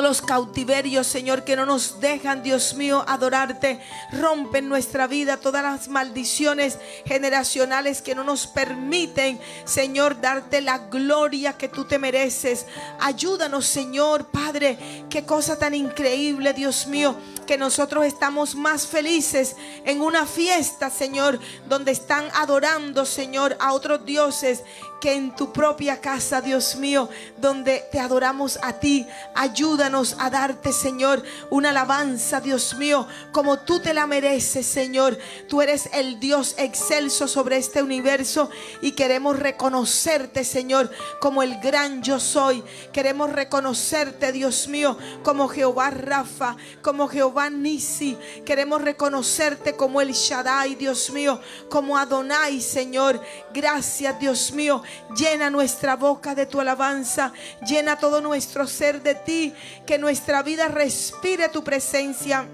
los cautiverios, Señor, que no nos dejan, Dios mío, adorarte. Rompe en nuestra vida todas las maldiciones generacionales que no nos permiten, Señor, darte la gloria que tú te mereces. Ayúdanos, Señor, Padre. Qué cosa tan increíble, Dios mío, que nosotros estamos más felices en una fiesta, Señor, donde están adorando, Señor, a otros dioses, que en tu propia casa, Dios mío, donde te adoramos a ti. Ayúdanos a darte, Señor, una alabanza, Dios mío, como tú te la mereces, Señor. Tú eres el Dios excelso sobre este universo y queremos reconocerte, Señor, como el gran yo soy. Queremos reconocerte, Dios mío, como Jehová Rafa, como Jehová Nisi. Queremos reconocerte como el Shaddai, Dios mío, como Adonai, Señor. Gracias, Dios mío. Llena nuestra boca de tu alabanza. Llena todo nuestro ser de ti. Que nuestra vida respire tu presencia.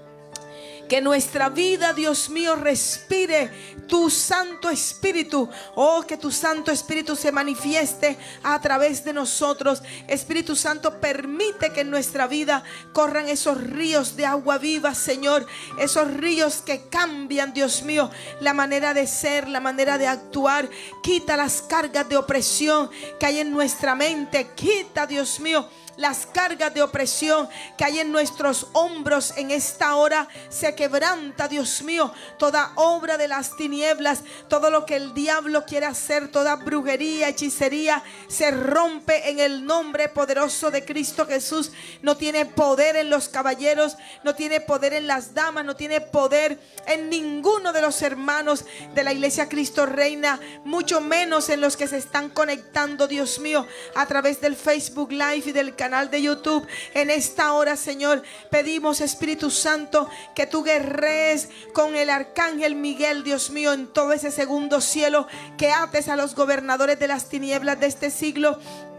Que nuestra vida, Dios mío, respire tu Santo Espíritu. Oh, que tu Santo Espíritu se manifieste a través de nosotros. Espíritu Santo, permite que en nuestra vida corran esos ríos de agua viva, Señor. Esos ríos que cambian, Dios mío, la manera de ser, la manera de actuar. Quita las cargas de opresión que hay en nuestra mente. Quita, Dios mío, las cargas de opresión que hay en nuestros hombros. En esta hora se quebranta, Dios mío, toda obra de las tinieblas. Todo lo que el diablo quiere hacer, toda brujería, hechicería, se rompe en el nombre poderoso de Cristo Jesús. No tiene poder en los caballeros, no tiene poder en las damas, no tiene poder en ninguno de los hermanos de la iglesia Cristo Reina, mucho menos en los que se están conectando, Dios mío, a través del Facebook Live y del canal de YouTube. En esta hora, Señor, pedimos, Espíritu Santo, que tú guerrees con el arcángel Miguel, Dios mío, en todo ese segundo cielo, que ates a los gobernadores de las tinieblas de este siglo.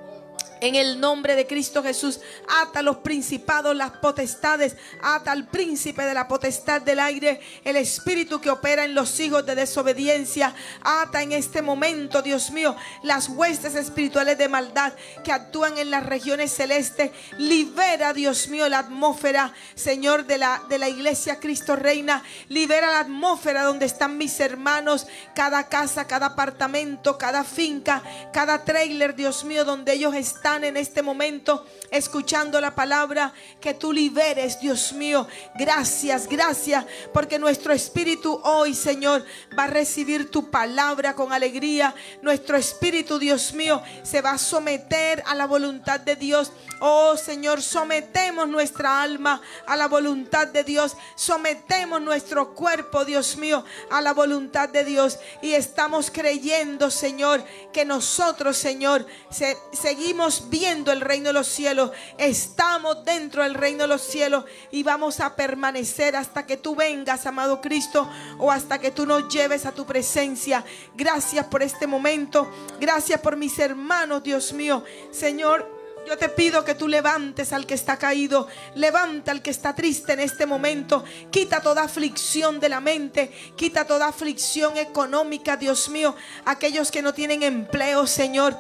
En el nombre de Cristo Jesús, ata los principados, las potestades, ata al príncipe de la potestad del aire, el espíritu que opera en los hijos de desobediencia. Ata en este momento, Dios mío, las huestes espirituales de maldad que actúan en las regiones celestes. Libera, Dios mío, la atmósfera, Señor, de la iglesia Cristo Reina. Libera la atmósfera donde están mis hermanos, cada casa, cada apartamento, cada finca, cada trailer, Dios mío, donde ellos están en este momento escuchando la palabra. Que tú liberes, Dios mío. Gracias, gracias, porque nuestro espíritu hoy, Señor, va a recibir tu palabra con alegría. Nuestro espíritu, Dios mío, se va a someter a la voluntad de Dios. Oh, Señor, sometemos nuestra alma a la voluntad de Dios. Sometemos nuestro cuerpo, Dios mío, a la voluntad de Dios. Y estamos creyendo, Señor, que nosotros, Señor, seguimos viendo el reino de los cielos. Estamos dentro del reino de los cielos y vamos a permanecer hasta que tú vengas, amado Cristo, o hasta que tú nos lleves a tu presencia. Gracias por este momento. Gracias por mis hermanos, Dios mío. Señor, yo te pido que tú levantes al que está caído. Levanta al que está triste en este momento. Quita toda aflicción de la mente. Quita toda aflicción económica, Dios mío. Aquellos que no tienen empleo, Señor,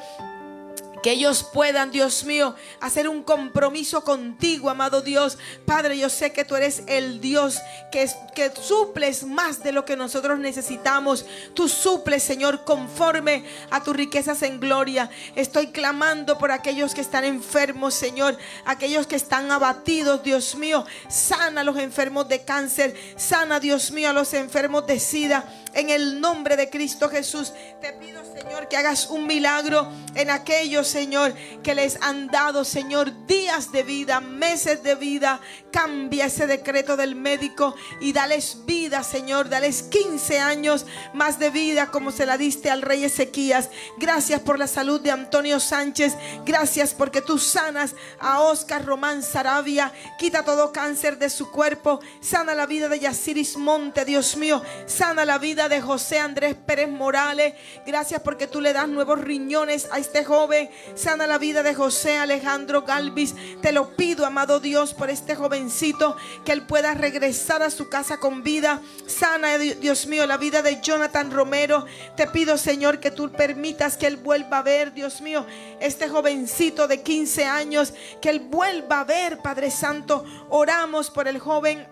que ellos puedan, Dios mío, hacer un compromiso contigo, amado Dios. Padre, yo sé que tú eres el Dios que suples más de lo que nosotros necesitamos. Tú suples, Señor, conforme a tus riquezas en gloria. Estoy clamando por aquellos que están enfermos, Señor, aquellos que están abatidos, Dios mío. Sana a los enfermos de cáncer. Sana, Dios mío, a los enfermos de SIDA. En el nombre de Cristo Jesús, te pido, Señor, que hagas un milagro en aquellos, Señor, que les han dado, Señor, días de vida, meses de vida. Cambia ese decreto del médico y dales vida, Señor. Dales 15 años más de vida como se la diste al rey Ezequías. Gracias por la salud de Antonio Sánchez. Gracias porque tú sanas a Oscar Román Saravia. Quita todo cáncer de su cuerpo. Sana la vida de Yasiris Monte, Dios mío. Sana la vida de José Andrés Pérez Morales. Gracias porque tú le das nuevos riñones a este joven. Sana la vida de José Alejandro Galvis. Te lo pido, amado Dios, por este jovencito, que él pueda regresar a su casa con vida. Sana, Dios mío, la vida de Jonathan Romero. Te pido, Señor, que tú permitas que él vuelva a ver, Dios mío, este jovencito de 15 años, que él vuelva a ver, Padre Santo. Oramos por el joven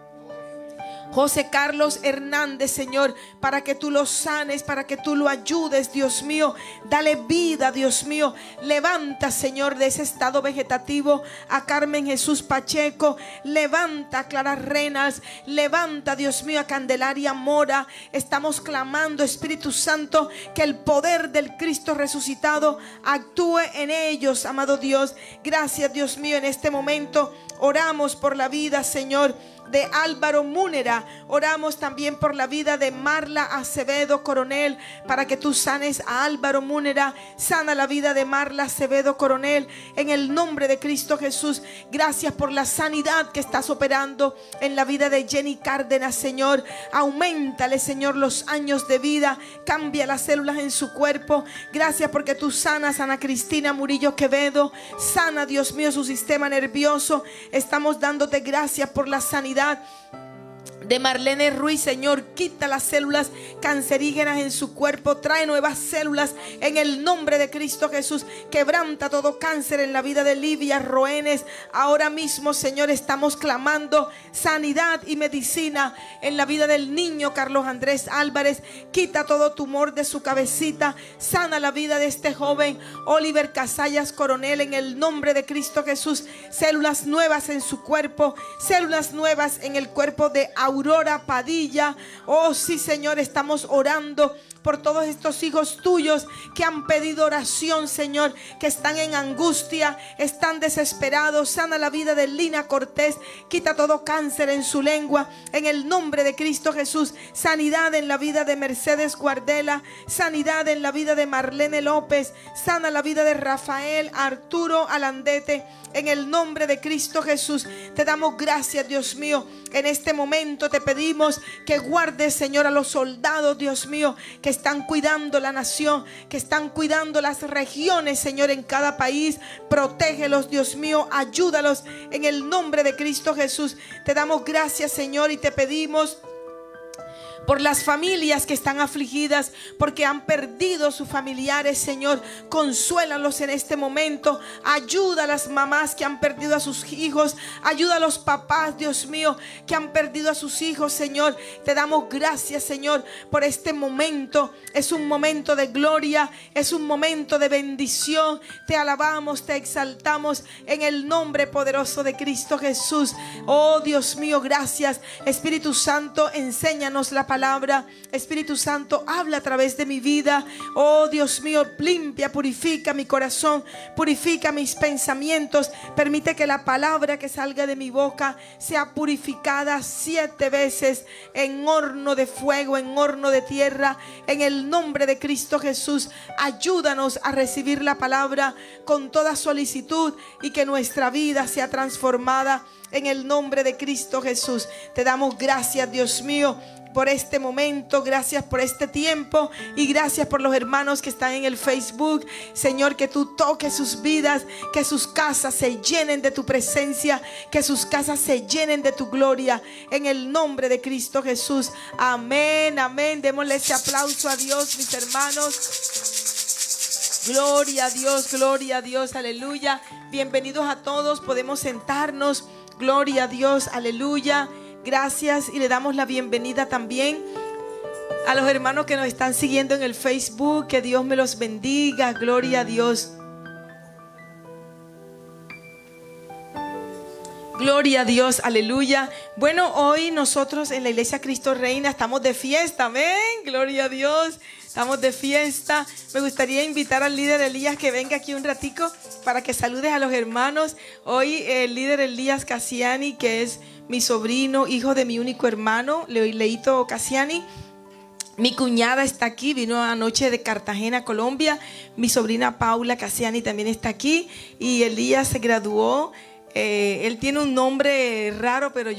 José Carlos Hernández, Señor, para que tú lo sanes, para que tú lo ayudes, Dios mío. Dale vida, Dios mío. Levanta, Señor, de ese estado vegetativo a Carmen Jesús Pacheco. Levanta a Clara Reynolds. Levanta, Dios mío, a Candelaria Mora. Estamos clamando, Espíritu Santo, que el poder del Cristo resucitado actúe en ellos, amado Dios. Gracias, Dios mío, en este momento oramos por la vida, Señor, de Álvaro Múnera. Oramos también por la vida de Marla Acevedo Coronel, para que tú sanes a Álvaro Múnera. Sana la vida de Marla Acevedo Coronel en el nombre de Cristo Jesús. Gracias por la sanidad que estás operando en la vida de Jenny Cárdenas, Señor. Auméntale, Señor, los años de vida. Cambia las células en su cuerpo. Gracias porque tú sanas a Ana Cristina Murillo Quevedo. Sana, Dios mío, su sistema nervioso. Estamos dándote gracias por la sanidad de Marlene Ruiz, Señor. Quita las células cancerígenas en su cuerpo. Trae nuevas células en el nombre de Cristo Jesús. Quebranta todo cáncer en la vida de Livia Roenes. Ahora mismo, Señor, estamos clamando sanidad y medicina en la vida del niño Carlos Andrés Álvarez. Quita todo tumor de su cabecita. Sana la vida de este joven Oliver Casallas Coronel en el nombre de Cristo Jesús. Células nuevas en su cuerpo. Células nuevas en el cuerpo de Aurora Padilla. Oh sí, Señor, estamos orando por todos estos hijos tuyos que han pedido oración, Señor, que están en angustia, están desesperados. Sana la vida de Lina Cortés. Quita todo cáncer en su lengua en el nombre de Cristo Jesús. Sanidad en la vida de Mercedes Guardela. Sanidad en la vida de Marlene López. Sana la vida de Rafael Arturo Alandete en el nombre de Cristo Jesús. Te damos gracias, Dios mío. En este momento te pedimos que guardes, Señor, a los soldados, Dios mío, que están cuidando la nación, que están cuidando las regiones, Señor, en cada país. Protégelos, Dios mío, ayúdalos en el nombre de Cristo Jesús. Te damos gracias, Señor, y te pedimos por las familias que están afligidas, porque han perdido sus familiares, Señor. Consuélalos en este momento. Ayuda a las mamás que han perdido a sus hijos. Ayuda a los papás, Dios mío, que han perdido a sus hijos, Señor. Te damos gracias, Señor, por este momento. Es un momento de gloria, es un momento de bendición. Te alabamos, te exaltamos en el nombre poderoso de Cristo Jesús. Oh Dios mío, gracias. Espíritu Santo, enséñanos la palabra. Espíritu Santo, habla a través de mi vida. Oh Dios mío, limpia, purifica mi corazón, purifica mis pensamientos. Permite que la palabra que salga de mi boca sea purificada 7 veces en horno de fuego, en horno de tierra, en el nombre de Cristo Jesús. Ayúdanos a recibir la palabra con toda solicitud y que nuestra vida sea transformada en el nombre de Cristo Jesús. Te damos gracias, Dios mío, por este momento. Gracias por este tiempo y gracias por los hermanos que están en el Facebook. Señor, que tú toques sus vidas, que sus casas se llenen de tu presencia, que sus casas se llenen de tu gloria, en el nombre de Cristo Jesús. Amén, amén. Démosle ese aplauso a Dios, mis hermanos. Gloria a Dios, aleluya. Bienvenidos a todos, podemos sentarnos. Gloria a Dios, aleluya. Gracias, y le damos la bienvenida también a los hermanos que nos están siguiendo en el Facebook. Que Dios me los bendiga. Gloria a Dios. Gloria a Dios, aleluya. Bueno, hoy nosotros en la Iglesia Cristo Reina estamos de fiesta, amén. Gloria a Dios, estamos de fiesta. Me gustaría invitar al líder Elías que venga aquí un ratico para que saludes a los hermanos. Hoy el líder Elías Cassiani, que es mi sobrino, hijo de mi único hermano, Leito Cassiani. Mi cuñada está aquí, vino anoche de Cartagena, Colombia. Mi sobrina Paula Cassiani también está aquí. Y Elías se graduó. Él tiene un nombre raro, pero yo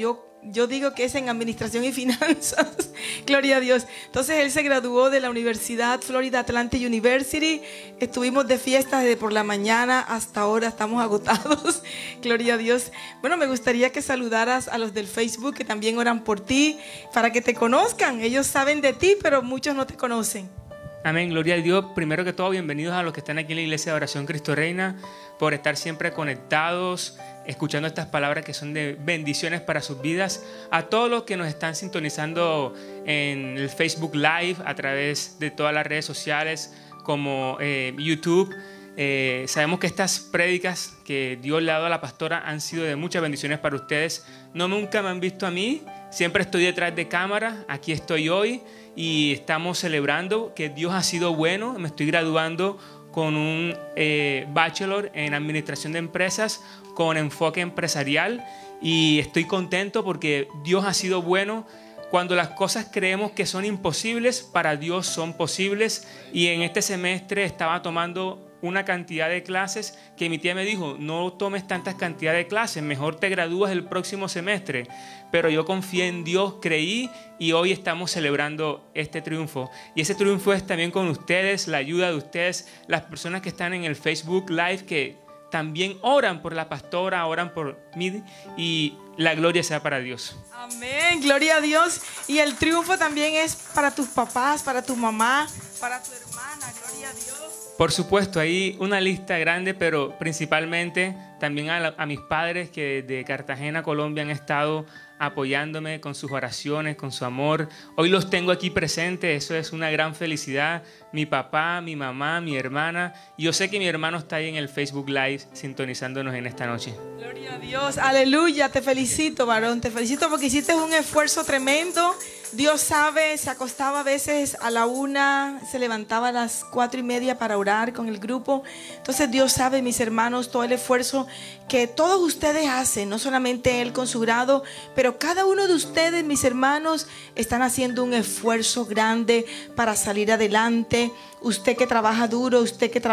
yo digo que es en administración y finanzas. Gloria a Dios. Entonces él se graduó de la Universidad Florida Atlantic University. Estuvimos de fiesta desde por la mañana hasta ahora, estamos agotados. Gloria a Dios. Bueno, me gustaría que saludaras a los del Facebook que también oran por ti, para que te conozcan. Ellos saben de ti, pero muchos no te conocen. Amén, gloria a Dios. Primero que todo, bienvenidos a los que están aquí en la Iglesia de Oración Cristo Reina, por estar siempre conectados, escuchando estas palabras que son de bendiciones para sus vidas. A todos los que nos están sintonizando en el Facebook Live, a través de todas las redes sociales como YouTube. Sabemos que estas prédicas que Dios le ha dado a la pastora han sido de muchas bendiciones para ustedes. Nunca me han visto a mí, siempre estoy detrás de cámara. Aquí estoy hoy y estamos celebrando que Dios ha sido bueno. Me estoy graduando con un bachelor en administración de empresas con enfoque empresarial, y estoy contento porque Dios ha sido bueno. Cuando las cosas creemos que son imposibles, para Dios son posibles. Y en este semestre estaba tomando una cantidad de clases que mi tía me dijo: no tomes tantas cantidades de clases, mejor te gradúas el próximo semestre. Pero yo confié en Dios, creí, y hoy estamos celebrando este triunfo. Y ese triunfo es también con ustedes, la ayuda de ustedes, las personas que están en el Facebook Live, que también oran por la pastora, oran por mí, y la gloria sea para Dios. Amén, gloria a Dios. Y el triunfo también es para tus papás, para tu mamá, para tu hermana, gloria a Dios. Por supuesto, hay una lista grande, pero principalmente también a mis padres que desde Cartagena, Colombia, han estado apoyándome con sus oraciones, con su amor. Hoy los tengo aquí presentes, eso es una gran felicidad. Mi papá, mi mamá, mi hermana. Y yo sé que mi hermano está ahí en el Facebook Live sintonizándonos en esta noche. Gloria a Dios, aleluya. Te felicito, varón, te felicito porque hiciste un esfuerzo tremendo. Dios sabe, se acostaba a veces a la 1, se levantaba a las 4:30 para orar con el grupo. Entonces Dios sabe, mis hermanos, todo el esfuerzo que todos ustedes hacen, no solamente él con su grado, pero cada uno de ustedes, mis hermanos, están haciendo un esfuerzo grande para salir adelante. Usted que trabaja duro,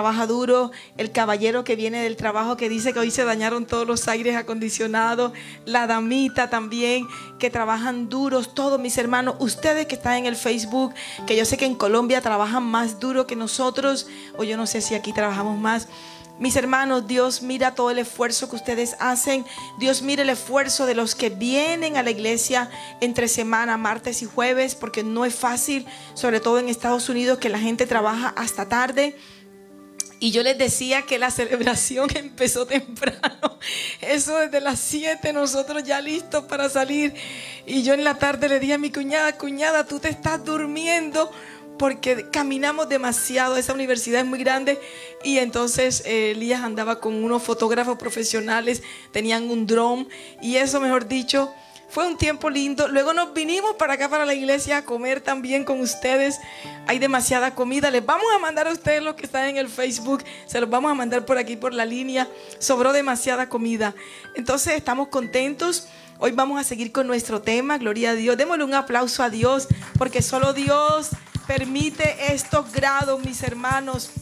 el caballero que viene del trabajo que dice que hoy se dañaron todos los aires acondicionados, la damita también, que trabajan duros, todos mis hermanos, ustedes que están en el Facebook, que yo sé que en Colombia trabajan más duro que nosotros, o yo no sé si aquí trabajamos más. Mis hermanos, Dios mira todo el esfuerzo que ustedes hacen. Dios mira el esfuerzo de los que vienen a la iglesia entre semana, martes y jueves, porque no es fácil, sobre todo en Estados Unidos, que la gente trabaja hasta tarde. Y yo les decía que la celebración empezó temprano. Eso desde las 7, nosotros ya listos para salir. Y yo en la tarde le dije a mi cuñada, tú te estás durmiendo, porque caminamos demasiado. Esa universidad es muy grande. Y entonces Elías andaba con unos fotógrafos profesionales, tenían un dron, y eso, mejor dicho, fue un tiempo lindo. Luego nos vinimos para acá, para la iglesia, a comer también con ustedes. Hay demasiada comida. Les vamos a mandar a ustedes los que están en el Facebook, se los vamos a mandar por aquí, por la línea. Sobró demasiada comida. Entonces estamos contentos. Hoy vamos a seguir con nuestro tema, gloria a Dios. Démosle un aplauso a Dios, porque solo Dios permite estos grados, mis hermanos.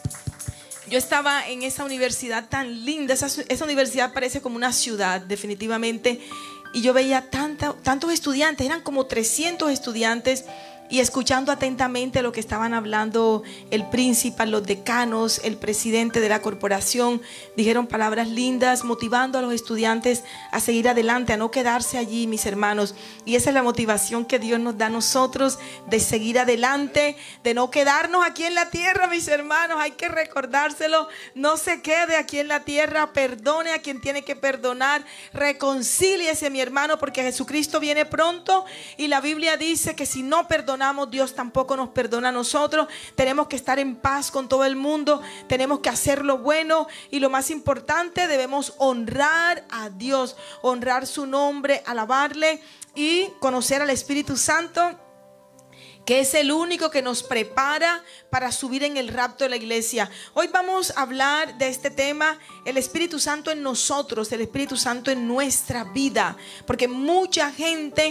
Yo estaba en esa universidad tan linda. Esa universidad parece como una ciudad, definitivamente. Y yo veía tantos estudiantes, eran como 300 estudiantes, y escuchando atentamente lo que estaban hablando el principal, los decanos, el presidente de la corporación. Dijeron palabras lindas, motivando a los estudiantes a seguir adelante, a no quedarse allí, mis hermanos. Y esa es la motivación que Dios nos da a nosotros, de seguir adelante, de no quedarnos aquí en la tierra, mis hermanos. Hay que recordárselo. No se quede aquí en la tierra. Perdone a quien tiene que perdonar. Reconcíliese, mi hermano, porque Jesucristo viene pronto, y la Biblia dice que si no perdonamos, Dios tampoco nos perdona a nosotros. Tenemos que estar en paz con todo el mundo, tenemos que hacer lo bueno, y lo más importante, debemos honrar a Dios, honrar su nombre, alabarle y conocer al Espíritu Santo, que es el único que nos prepara para subir en el rapto de la iglesia. Hoy vamos a hablar de este tema, el Espíritu Santo en nosotros, el Espíritu Santo en nuestra vida, porque mucha gente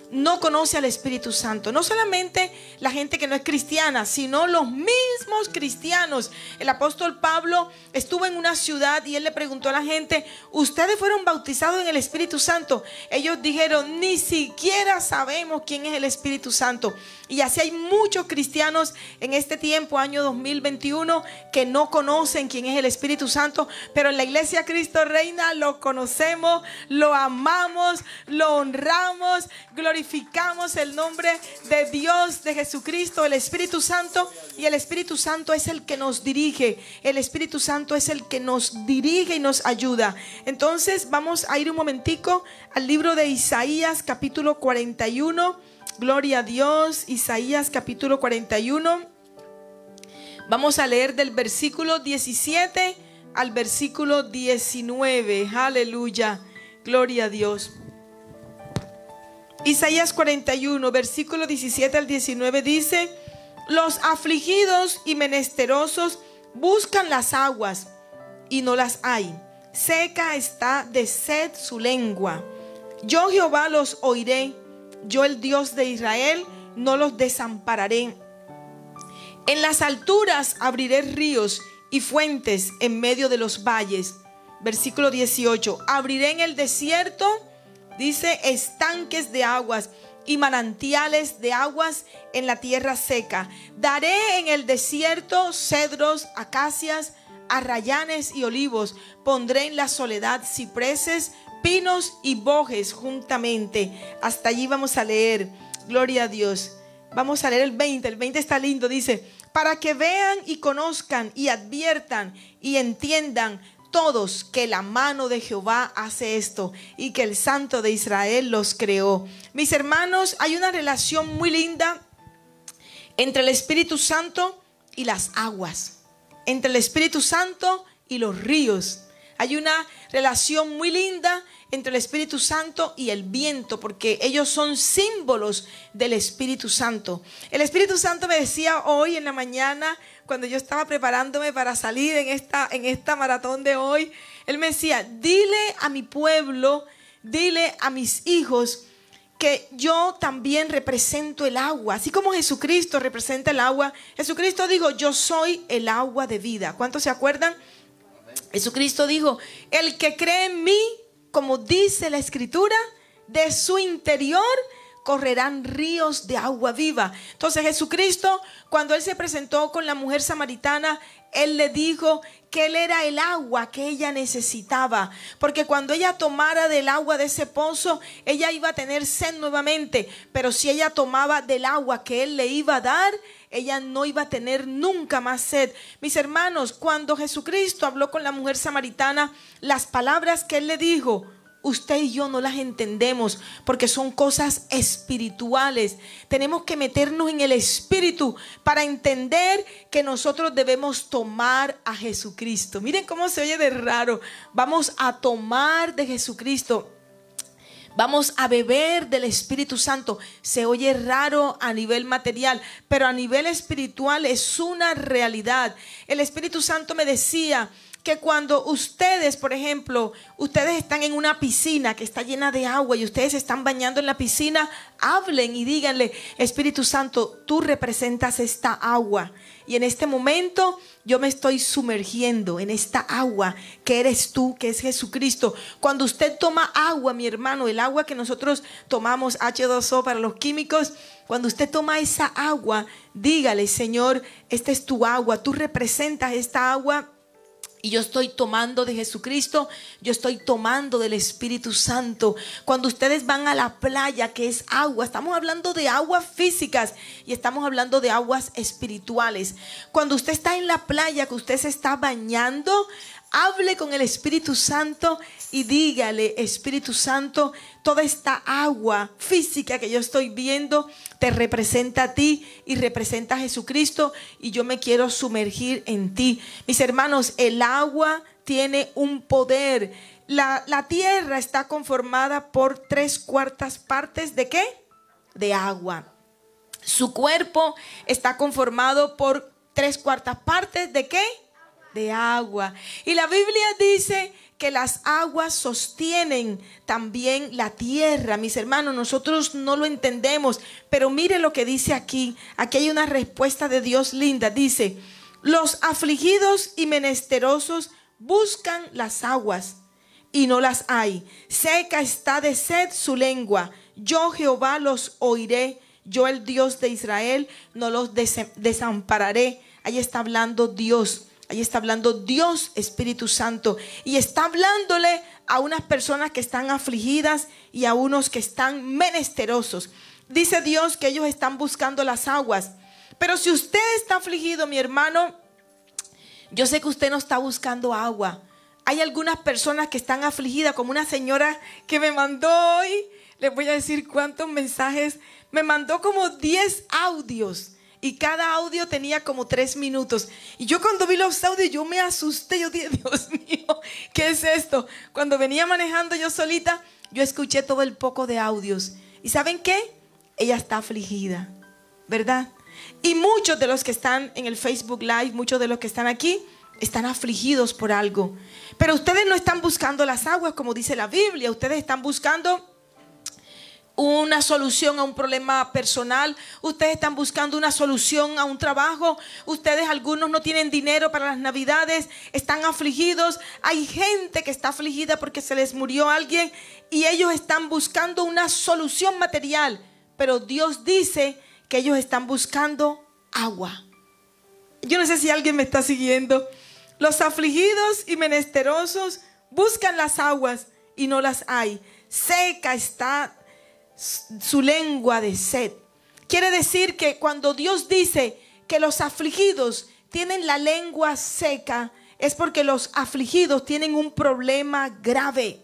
no conoce al Espíritu Santo. No solamente la gente que no es cristiana, sino los mismos cristianos. El apóstol Pablo estuvo en una ciudad y él le preguntó a la gente: ¿ustedes fueron bautizados en el Espíritu Santo? Ellos dijeron: ni siquiera sabemos quién es el Espíritu Santo. Y así hay muchos cristianos en este tiempo, año 2021, que no conocen quién es el Espíritu Santo, pero en la iglesia Cristo Reina lo conocemos, lo amamos, lo honramos, glorificamos el nombre de Dios, de Jesucristo, el Espíritu Santo. Y el Espíritu Santo es el que nos dirige. El Espíritu Santo es el que nos dirige y nos ayuda. Entonces vamos a ir un momentico al libro de Isaías capítulo 41. Gloria a Dios. Isaías capítulo 41. Vamos a leer del versículo 17 al versículo 19. Aleluya. Gloria a Dios. Isaías 41, versículo 17 al 19 dice: los afligidos y menesterosos buscan las aguas y no las hay. Seca está de sed su lengua. Yo Jehová los oiré. Yo el Dios de Israel no los desampararé. En las alturas abriré ríos y fuentes en medio de los valles. Versículo 18. Abriré en el desierto, dice, estanques de aguas y manantiales de aguas en la tierra seca. Daré en el desierto cedros, acacias, arrayanes y olivos. Pondré en la soledad cipreses, pinos y bojes juntamente. Hasta allí vamos a leer. Gloria a Dios. Vamos a leer el 20. El 20 está lindo. Dice: para que vean y conozcan y adviertan y entiendan todos que la mano de Jehová hace esto y que el Santo de Israel los creó. Mis hermanos, hay una relación muy linda entre el Espíritu Santo y las aguas, entre el Espíritu Santo y los ríos. Hay una relación muy linda entre el Espíritu Santo y el viento, porque ellos son símbolos del Espíritu Santo. El Espíritu Santo me decía hoy en la mañana, cuando yo estaba preparándome para salir en esta maratón de hoy, Él me decía: dile a mi pueblo, dile a mis hijos que yo también represento el agua. Así como Jesucristo representa el agua, Jesucristo dijo: yo soy el agua de vida. ¿Cuántos se acuerdan? Jesucristo dijo: el que cree en mí, como dice la Escritura, de su interior correrán ríos de agua viva. Entonces Jesucristo, cuando Él se presentó con la mujer samaritana, Él le dijo que Él era el agua que ella necesitaba, porque cuando ella tomara del agua de ese pozo, ella iba a tener sed nuevamente, pero si ella tomaba del agua que Él le iba a dar, ella no iba a tener nunca más sed. Mis hermanos, cuando Jesucristo habló con la mujer samaritana, las palabras que Él le dijo, usted y yo no las entendemos porque son cosas espirituales. Tenemos que meternos en el espíritu para entender que nosotros debemos tomar a Jesucristo. Miren cómo se oye de raro. Vamos a tomar de Jesucristo. Vamos a beber del Espíritu Santo. Se oye raro a nivel material, pero a nivel espiritual es una realidad. El Espíritu Santo me decía que cuando ustedes, por ejemplo, ustedes están en una piscina que está llena de agua y ustedes se están bañando en la piscina, hablen y díganle: Espíritu Santo, tú representas esta agua. Y en este momento yo me estoy sumergiendo en esta agua que eres tú, que es Jesucristo. Cuando usted toma agua, mi hermano, el agua que nosotros tomamos, H2O para los químicos, cuando usted toma esa agua, dígale: Señor, esta es tu agua, tú representas esta agua. Y yo estoy tomando de Jesucristo, yo estoy tomando del Espíritu Santo. Cuando ustedes van a la playa, que es agua, estamos hablando de aguas físicas y estamos hablando de aguas espirituales. Cuando usted está en la playa, que usted se está bañando, hable con el Espíritu Santo y dígale: Espíritu Santo, toda esta agua física que yo estoy viendo te representa a ti y representa a Jesucristo, y yo me quiero sumergir en ti. Mis hermanos, el agua tiene un poder. La tierra está conformada por 3/4 partes ¿de qué? De agua. Su cuerpo está conformado por 3/4 partes ¿de qué? de agua. Y la Biblia dice que las aguas sostienen también la tierra. Mis hermanos, nosotros no lo entendemos, pero mire lo que dice aquí. Aquí hay una respuesta de Dios linda. Dice: los afligidos y menesterosos buscan las aguas y no las hay. Seca está de sed su lengua. Yo Jehová los oiré. Yo el Dios de Israel no los desampararé. Ahí está hablando Dios. Ahí está hablando Dios, Espíritu Santo. Y está hablándole a unas personas que están afligidas y a unos que están menesterosos. Dice Dios que ellos están buscando las aguas. Pero si usted está afligido, mi hermano, yo sé que usted no está buscando agua. Hay algunas personas que están afligidas, como una señora que me mandó hoy. Les voy a decir cuántos mensajes. Me mandó como 10 audios. Y cada audio tenía como 3 minutos. Y yo cuando vi los audios, yo me asusté. Yo dije, Dios mío, ¿qué es esto? Cuando venía manejando yo solita, yo escuché todo el poco de audios. ¿Y saben qué? Ella está afligida, ¿verdad? Y muchos de los que están en el Facebook Live, muchos de los que están aquí, están afligidos por algo. Pero ustedes no están buscando las aguas como dice la Biblia. Ustedes están buscando una solución a un problema personal. Ustedes están buscando una solución a un trabajo. Ustedes, algunos no tienen dinero para las navidades, están afligidos. Hay gente que está afligida porque se les murió alguien y ellos están buscando una solución material. Pero Dios dice que ellos están buscando agua. Yo no sé si alguien me está siguiendo. Los afligidos y menesterosos buscan las aguas y no las hay. Seca está su lengua de sed. Quiere decir que cuando Dios dice que los afligidos tienen la lengua seca, es porque los afligidos tienen un problema grave.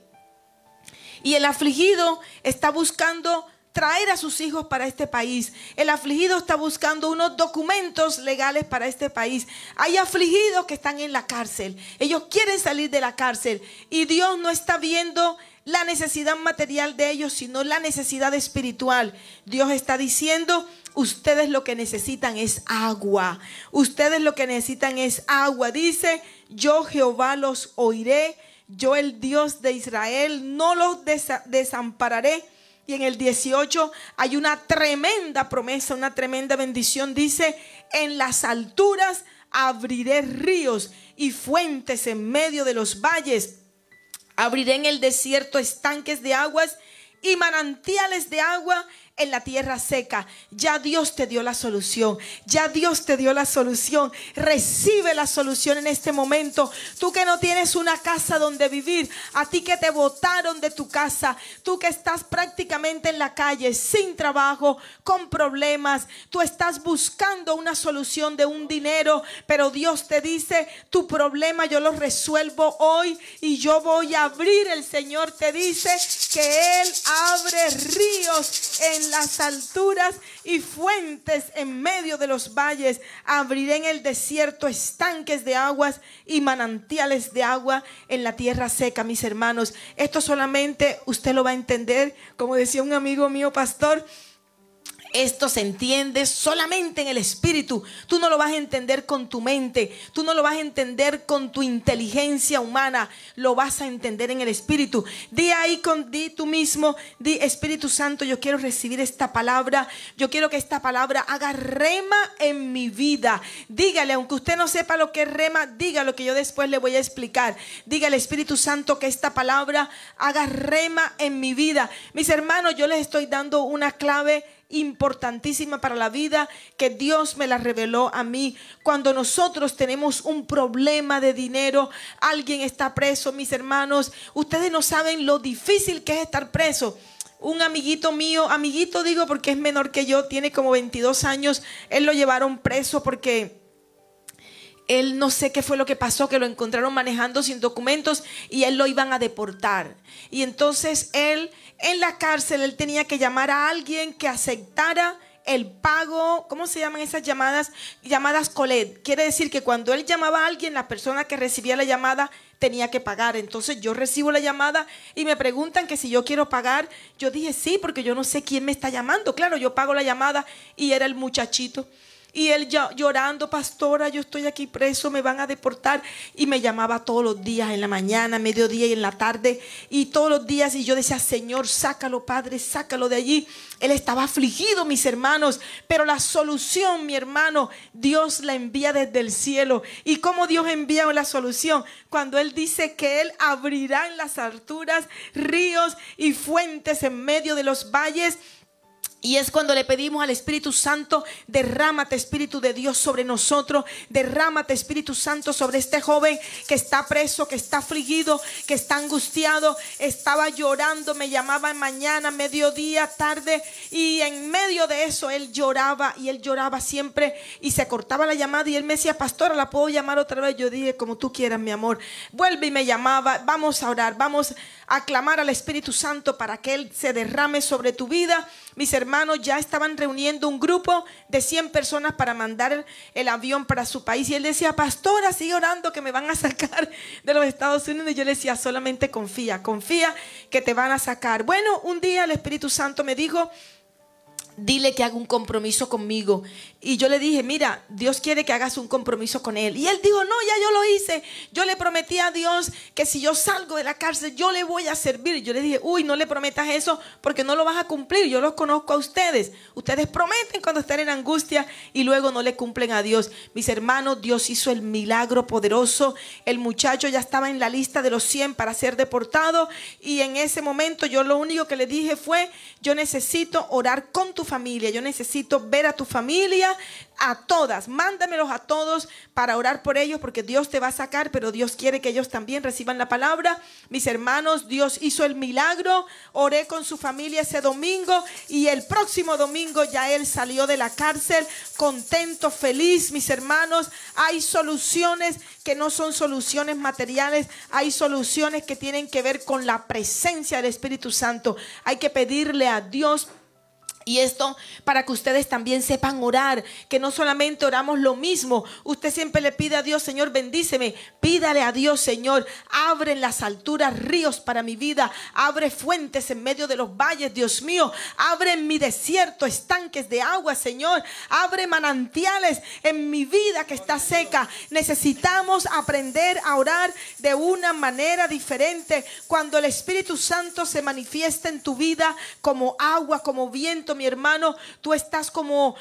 Y el afligido está buscando traer a sus hijos para este país. El afligido está buscando unos documentos legales para este país. Hay afligidos que están en la cárcel. Ellos quieren salir de la cárcel y Dios no está viendo la necesidad material de ellos, sino la necesidad espiritual. Dios está diciendo: ustedes lo que necesitan es agua. Ustedes lo que necesitan es agua. Dice: yo Jehová los oiré. Yo el Dios de Israel no los desampararé. Y en el 18 hay una tremenda promesa, una tremenda bendición. Dice: en las alturas abriré ríos y fuentes en medio de los valles. Abriré en el desierto estanques de aguas y manantiales de agua en la tierra seca. Ya Dios te dio la solución. Ya Dios te dio la solución. Recibe la solución en este momento. Tú que no tienes una casa donde vivir, a ti que te botaron de tu casa, tú que estás prácticamente en la calle, sin trabajo, con problemas, tú estás buscando una solución de un dinero, pero Dios te dice: tu problema yo lo resuelvo hoy y yo voy a abrir. El Señor te dice que Él abre ríos en las alturas y fuentes en medio de los valles. Abriré en el desierto estanques de aguas y manantiales de agua en la tierra seca. Mis hermanos, esto solamente usted lo va a entender, como decía un amigo mío, pastor, esto se entiende solamente en el Espíritu. Tú no lo vas a entender con tu mente. Tú no lo vas a entender con tu inteligencia humana. Lo vas a entender en el Espíritu. Di tú mismo, di: Espíritu Santo, yo quiero recibir esta palabra. Yo quiero que esta palabra haga rema en mi vida. Dígale, aunque usted no sepa lo que es rema, dígalo, que yo después le voy a explicar. Dígale: Espíritu Santo, que esta palabra haga rema en mi vida. Mis hermanos, yo les estoy dando una clave importantísima para la vida, que Dios me la reveló a mí. Cuando nosotros tenemos un problema de dinero, alguien está preso, mis hermanos, ustedes no saben lo difícil que es estar preso. Un amiguito mío, amiguito digo porque es menor que yo, tiene como 22 años, él lo llevaron preso porque él, no sé qué fue lo que pasó, que lo encontraron manejando sin documentos y él lo iban a deportar. Y entonces él, en la cárcel, él tenía que llamar a alguien que aceptara el pago. ¿Cómo se llaman esas llamadas? Llamadas Colet. Quiere decir que cuando él llamaba a alguien, la persona que recibía la llamada tenía que pagar. Entonces yo recibo la llamada y me preguntan que si yo quiero pagar. Yo dije sí, porque yo no sé quién me está llamando. Claro, yo pago la llamada y era el muchachito. Y él llorando, pastora, yo estoy aquí preso, me van a deportar. Y me llamaba todos los días, en la mañana, mediodía y en la tarde. Y todos los días, y yo decía, Señor, sácalo, Padre, sácalo de allí. Él estaba afligido, mis hermanos. Pero la solución, mi hermano, Dios la envía desde el cielo. ¿Y cómo Dios envía la solución? Cuando Él dice que Él abrirá en las alturas ríos y fuentes en medio de los valles. Y es cuando le pedimos al Espíritu Santo, derrámate, Espíritu de Dios, sobre nosotros. Derrámate, Espíritu Santo, sobre este joven que está preso, que está afligido, que está angustiado. Estaba llorando, me llamaba mañana, mediodía, tarde. Y en medio de eso él lloraba, y él lloraba siempre. Y se cortaba la llamada y él me decía, pastora, ¿la puedo llamar otra vez? Yo dije, como tú quieras, mi amor. Vuelve y me llamaba, vamos a orar, vamos a clamar al Espíritu Santo para que Él se derrame sobre tu vida. Mis hermanos ya estaban reuniendo un grupo de 100 personas para mandar el avión para su país. Y él decía, pastora, sigue orando que me van a sacar de los Estados Unidos. Y yo le decía, solamente confía, confía que te van a sacar. Bueno, un día el Espíritu Santo me dijo, dile que haga un compromiso conmigo. Y yo le dije, mira, Dios quiere que hagas un compromiso con Él. Y él dijo, no, ya yo lo hice. Yo le prometí a Dios que si yo salgo de la cárcel, yo le voy a servir. Y yo le dije, uy, no le prometas eso porque no lo vas a cumplir. Yo los conozco a ustedes. Ustedes prometen cuando están en angustia y luego no le cumplen a Dios. Mis hermanos, Dios hizo el milagro poderoso. El muchacho ya estaba en la lista de los 100 para ser deportado. Y en ese momento yo lo único que le dije fue, yo necesito orar con tu familia. Yo necesito ver a tu familia, a todas, mándamelos a todos para orar por ellos, porque Dios te va a sacar, pero Dios quiere que ellos también reciban la palabra. Mis hermanos, Dios hizo el milagro. Oré con su familia ese domingo y el próximo domingo ya él salió de la cárcel contento, feliz. Mis hermanos, hay soluciones que no son soluciones materiales, hay soluciones que tienen que ver con la presencia del Espíritu Santo. Hay que pedirle a Dios. Y esto para que ustedes también sepan orar, que no solamente oramos lo mismo. Usted siempre le pide a Dios, Señor, bendíceme. Pídale a Dios, Señor, abre en las alturas ríos para mi vida. Abre fuentes en medio de los valles, Dios mío. Abre en mi desierto estanques de agua, Señor. Abre manantiales en mi vida que está seca. Necesitamos aprender a orar de una manera diferente. Cuando el Espíritu Santo se manifiesta en tu vida como agua, como viento, mi hermano, tú estás como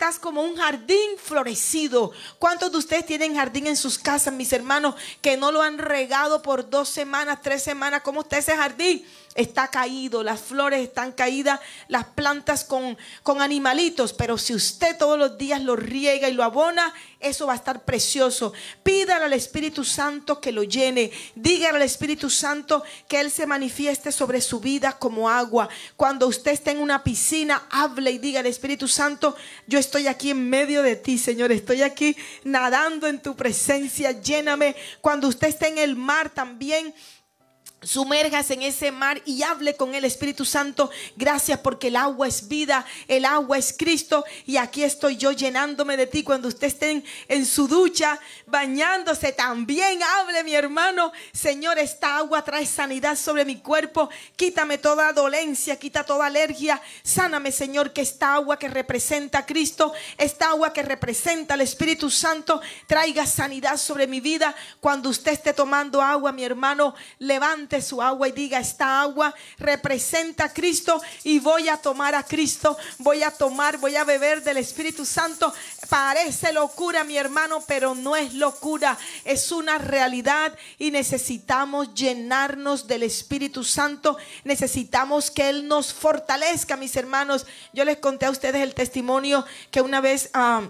un jardín florecido. ¿Cuántos de ustedes tienen jardín en sus casas, mis hermanos, que no lo han regado por 2 semanas, 3 semanas? ¿Cómo está ese jardín? Está caído, las flores están caídas, las plantas con animalitos. Pero si usted todos los días lo riega y lo abona, eso va a estar precioso. Pídale al Espíritu Santo que lo llene. Dígale al Espíritu Santo que Él se manifieste sobre su vida como agua. Cuando usted esté en una piscina, hable y diga al Espíritu Santo, yo estoy aquí en medio de ti, Señor. Estoy aquí nadando en tu presencia, lléname. Cuando usted esté en el mar también, sumérjase en ese mar y hable con el Espíritu Santo. Gracias porque el agua es vida, el agua es Cristo, y aquí estoy yo llenándome de ti. Cuando usted esté en su ducha bañándose, también hable, mi hermano. Señor, esta agua trae sanidad sobre mi cuerpo. Quítame toda dolencia, quita toda alergia. Sáname, Señor, que esta agua que representa a Cristo, esta agua que representa al Espíritu Santo, traiga sanidad sobre mi vida. Cuando usted esté tomando agua, mi hermano, levante su agua y diga, esta agua representa a Cristo y voy a tomar a Cristo, voy a beber del Espíritu Santo. Parece locura, mi hermano, pero no es locura, es una realidad, y necesitamos llenarnos del Espíritu Santo. Necesitamos que Él nos fortalezca, mis hermanos. Yo les conté a ustedes el testimonio que una vez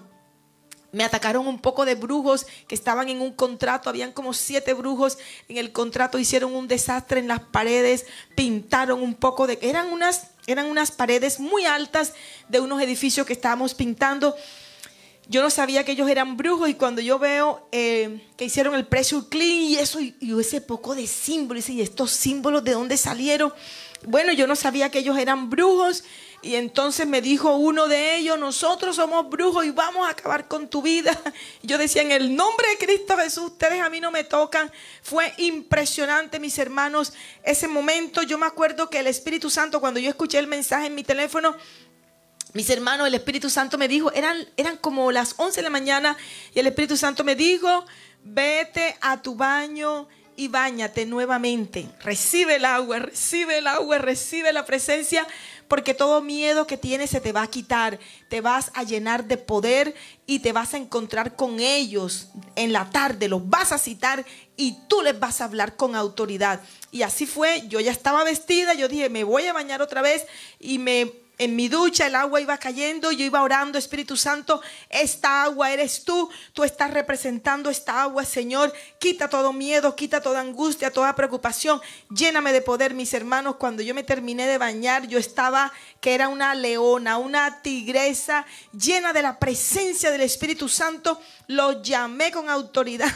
me atacaron un poco de brujos que estaban en un contrato. Habían como 7 brujos en el contrato. Hicieron un desastre en las paredes. Pintaron un poco de... Eran unas paredes muy altas de unos edificios que estábamos pintando. Yo no sabía que ellos eran brujos, y cuando yo veo que hicieron el pressure clean y eso, y ese poco de símbolos, y estos símbolos, ¿de dónde salieron? Bueno, yo no sabía que ellos eran brujos. Y entonces me dijo uno de ellos, nosotros somos brujos y vamos a acabar con tu vida. Yo decía, en el nombre de Cristo Jesús, ustedes a mí no me tocan. Fue impresionante, mis hermanos, ese momento. Yo me acuerdo que el Espíritu Santo, cuando yo escuché el mensaje en mi teléfono, Mis hermanos, el Espíritu Santo me dijo, eran como las 11 de la mañana y el Espíritu Santo me dijo, vete a tu baño y báñate nuevamente. Recibe el agua, recibe la presencia, porque todo miedo que tienes se te va a quitar. Te vas a llenar de poder y te vas a encontrar con ellos en la tarde. Los vas a citar y tú les vas a hablar con autoridad. Y así fue. Yo ya estaba vestida. Yo dije, me voy a bañar otra vez. Y en mi ducha el agua iba cayendo, yo iba orando, Espíritu Santo, esta agua eres tú estás representando esta agua, Señor, quita todo miedo, quita toda angustia, toda preocupación, lléname de poder. Mis hermanos, cuando yo me terminé de bañar, yo estaba que era una leona, una tigresa, llena de la presencia del Espíritu Santo. Los llamé con autoridad,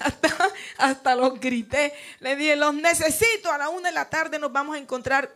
hasta los grité, le dije, los necesito, a la 1 de la tarde nos vamos a encontrar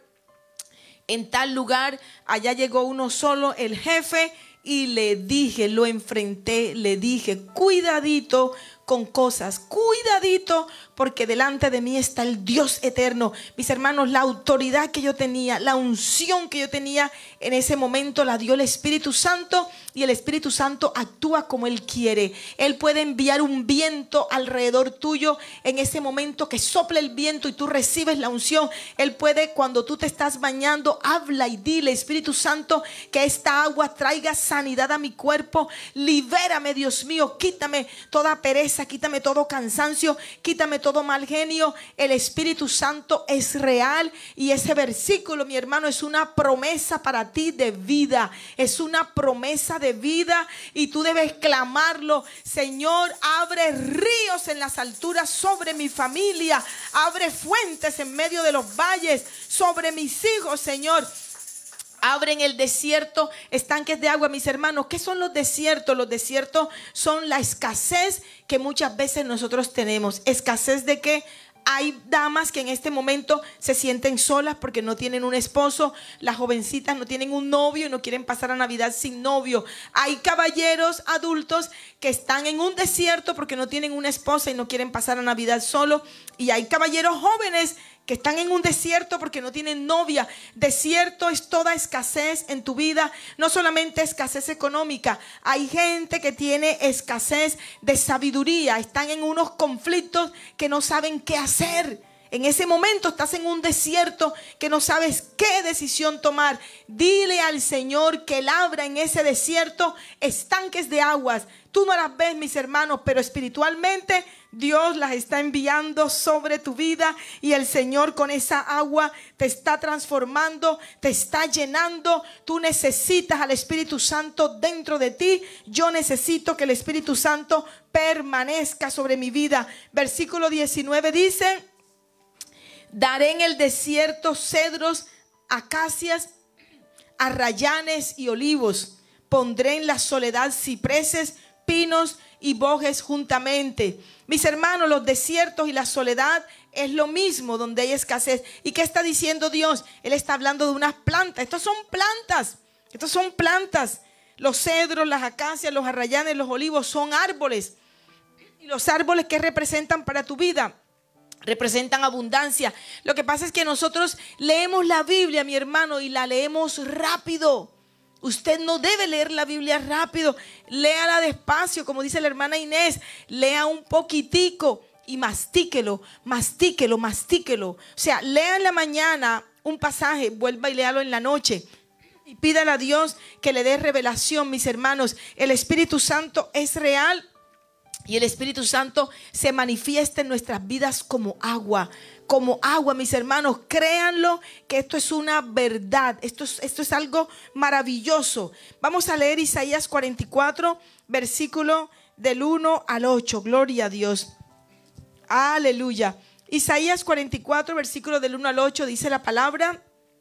en tal lugar. Allá llegó uno solo, el jefe, y le dije, lo enfrenté, le dije, cuidadito con cosas, cuidadito, porque delante de mí está el Dios eterno. Mis hermanos, la autoridad que yo tenía, la unción que yo tenía en ese momento la dio el Espíritu Santo, y el Espíritu Santo actúa como Él quiere. Él puede enviar un viento alrededor tuyo en ese momento que sople el viento y tú recibes la unción. Él puede, cuando tú te estás bañando, habla y dile, Espíritu Santo, que esta agua traiga sanidad a mi cuerpo. Libérame, Dios mío, quítame toda pereza, quítame todo cansancio, quítame todo mal genio. El Espíritu Santo es real, y ese versículo, mi hermano, es una promesa para ti de vida. Es una promesa de vida, y tú debes clamarlo. Señor, abre ríos en las alturas sobre mi familia, abre fuentes en medio de los valles sobre mis hijos, Señor. Abre en el desierto estanques de agua. Mis hermanos, ¿qué son los desiertos? Los desiertos son la escasez que muchas veces nosotros tenemos. ¿Escasez de qué? Hay damas que en este momento se sienten solas porque no tienen un esposo. Las jovencitas no tienen un novio y no quieren pasar a Navidad sin novio. Hay caballeros adultos que están en un desierto porque no tienen una esposa y no quieren pasar a Navidad solo. Y hay caballeros jóvenes que están en un desierto porque no tienen novia. Desierto es toda escasez en tu vida, no solamente escasez económica. Hay gente que tiene escasez de sabiduría, están en unos conflictos que no saben qué hacer. En ese momento estás en un desierto que no sabes qué decisión tomar. Dile al Señor que Él abra en ese desierto estanques de aguas. Tú no las ves, mis hermanos, pero espiritualmente Dios las está enviando sobre tu vida, y el Señor con esa agua te está transformando, te está llenando. Tú necesitas al Espíritu Santo dentro de ti. Yo necesito que el Espíritu Santo permanezca sobre mi vida. Versículo 19 dice: daré en el desierto cedros, acacias, arrayanes y olivos. Pondré en la soledad cipreses, pinos y bojes juntamente. Mis hermanos, los desiertos y la soledad es lo mismo, donde hay escasez. ¿Y qué está diciendo Dios? Él está hablando de unas plantas. Estos son plantas. Estos son plantas. Los cedros, las acacias, los arrayanes, los olivos son árboles. Y los árboles, ¿qué representan para tu vida? Representan abundancia. Lo que pasa es que nosotros leemos la Biblia, mi hermano, y la leemos rápido. Usted no debe leer la Biblia rápido. Léala despacio, como dice la hermana Inés. Lea un poquitico y mastíquelo, mastíquelo, mastíquelo. O sea, lea en la mañana un pasaje, vuelva y léalo en la noche. Y pídale a Dios que le dé revelación, mis hermanos. El Espíritu Santo es real. Y el Espíritu Santo se manifiesta en nuestras vidas como agua, mis hermanos. Créanlo, que esto es una verdad, esto es algo maravilloso. Vamos a leer Isaías 44, versículo del 1 al 8. Gloria a Dios. Aleluya. Isaías 44, versículo del 1 al 8, dice la palabra: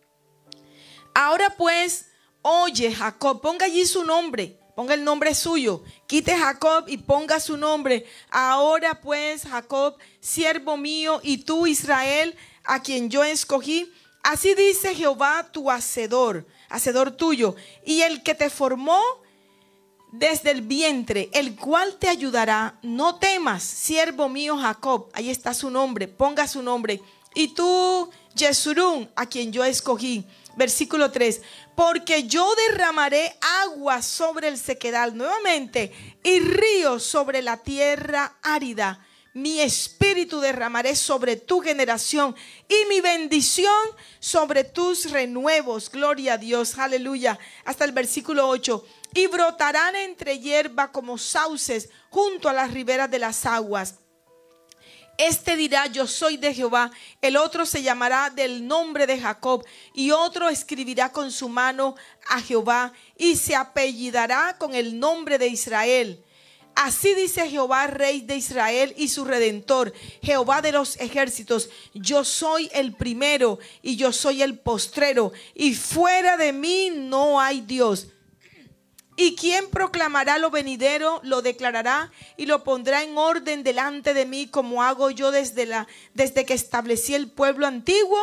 ahora pues, oye Jacob, ponga allí su nombre. Ponga el nombre suyo, quite Jacob y ponga su nombre. Ahora pues, Jacob, siervo mío, y tú, Israel, a quien yo escogí. Así dice Jehová, tu hacedor, hacedor tuyo, y el que te formó desde el vientre, el cual te ayudará. No temas, siervo mío Jacob. Ahí está su nombre, ponga su nombre. y tú, Yesurún, a quien yo escogí. Versículo 3. Porque yo derramaré agua sobre el sequedal nuevamente y ríos sobre la tierra árida. Mi espíritu derramaré sobre tu generación y mi bendición sobre tus renuevos. Gloria a Dios, aleluya. Hasta el versículo 8. Y brotarán entre hierba como sauces junto a las riberas de las aguas. Este dirá: yo soy de Jehová. El otro se llamará del nombre de Jacob. Y otro escribirá con su mano a Jehová y se apellidará con el nombre de Israel. Así dice Jehová, Rey de Israel y su Redentor, Jehová de los ejércitos: yo soy el primero y yo soy el postrero, y fuera de mí no hay Dios. ¿Y quién proclamará lo venidero? Lo declarará y lo pondrá en orden delante de mí, como hago yo desde que establecí el pueblo antiguo.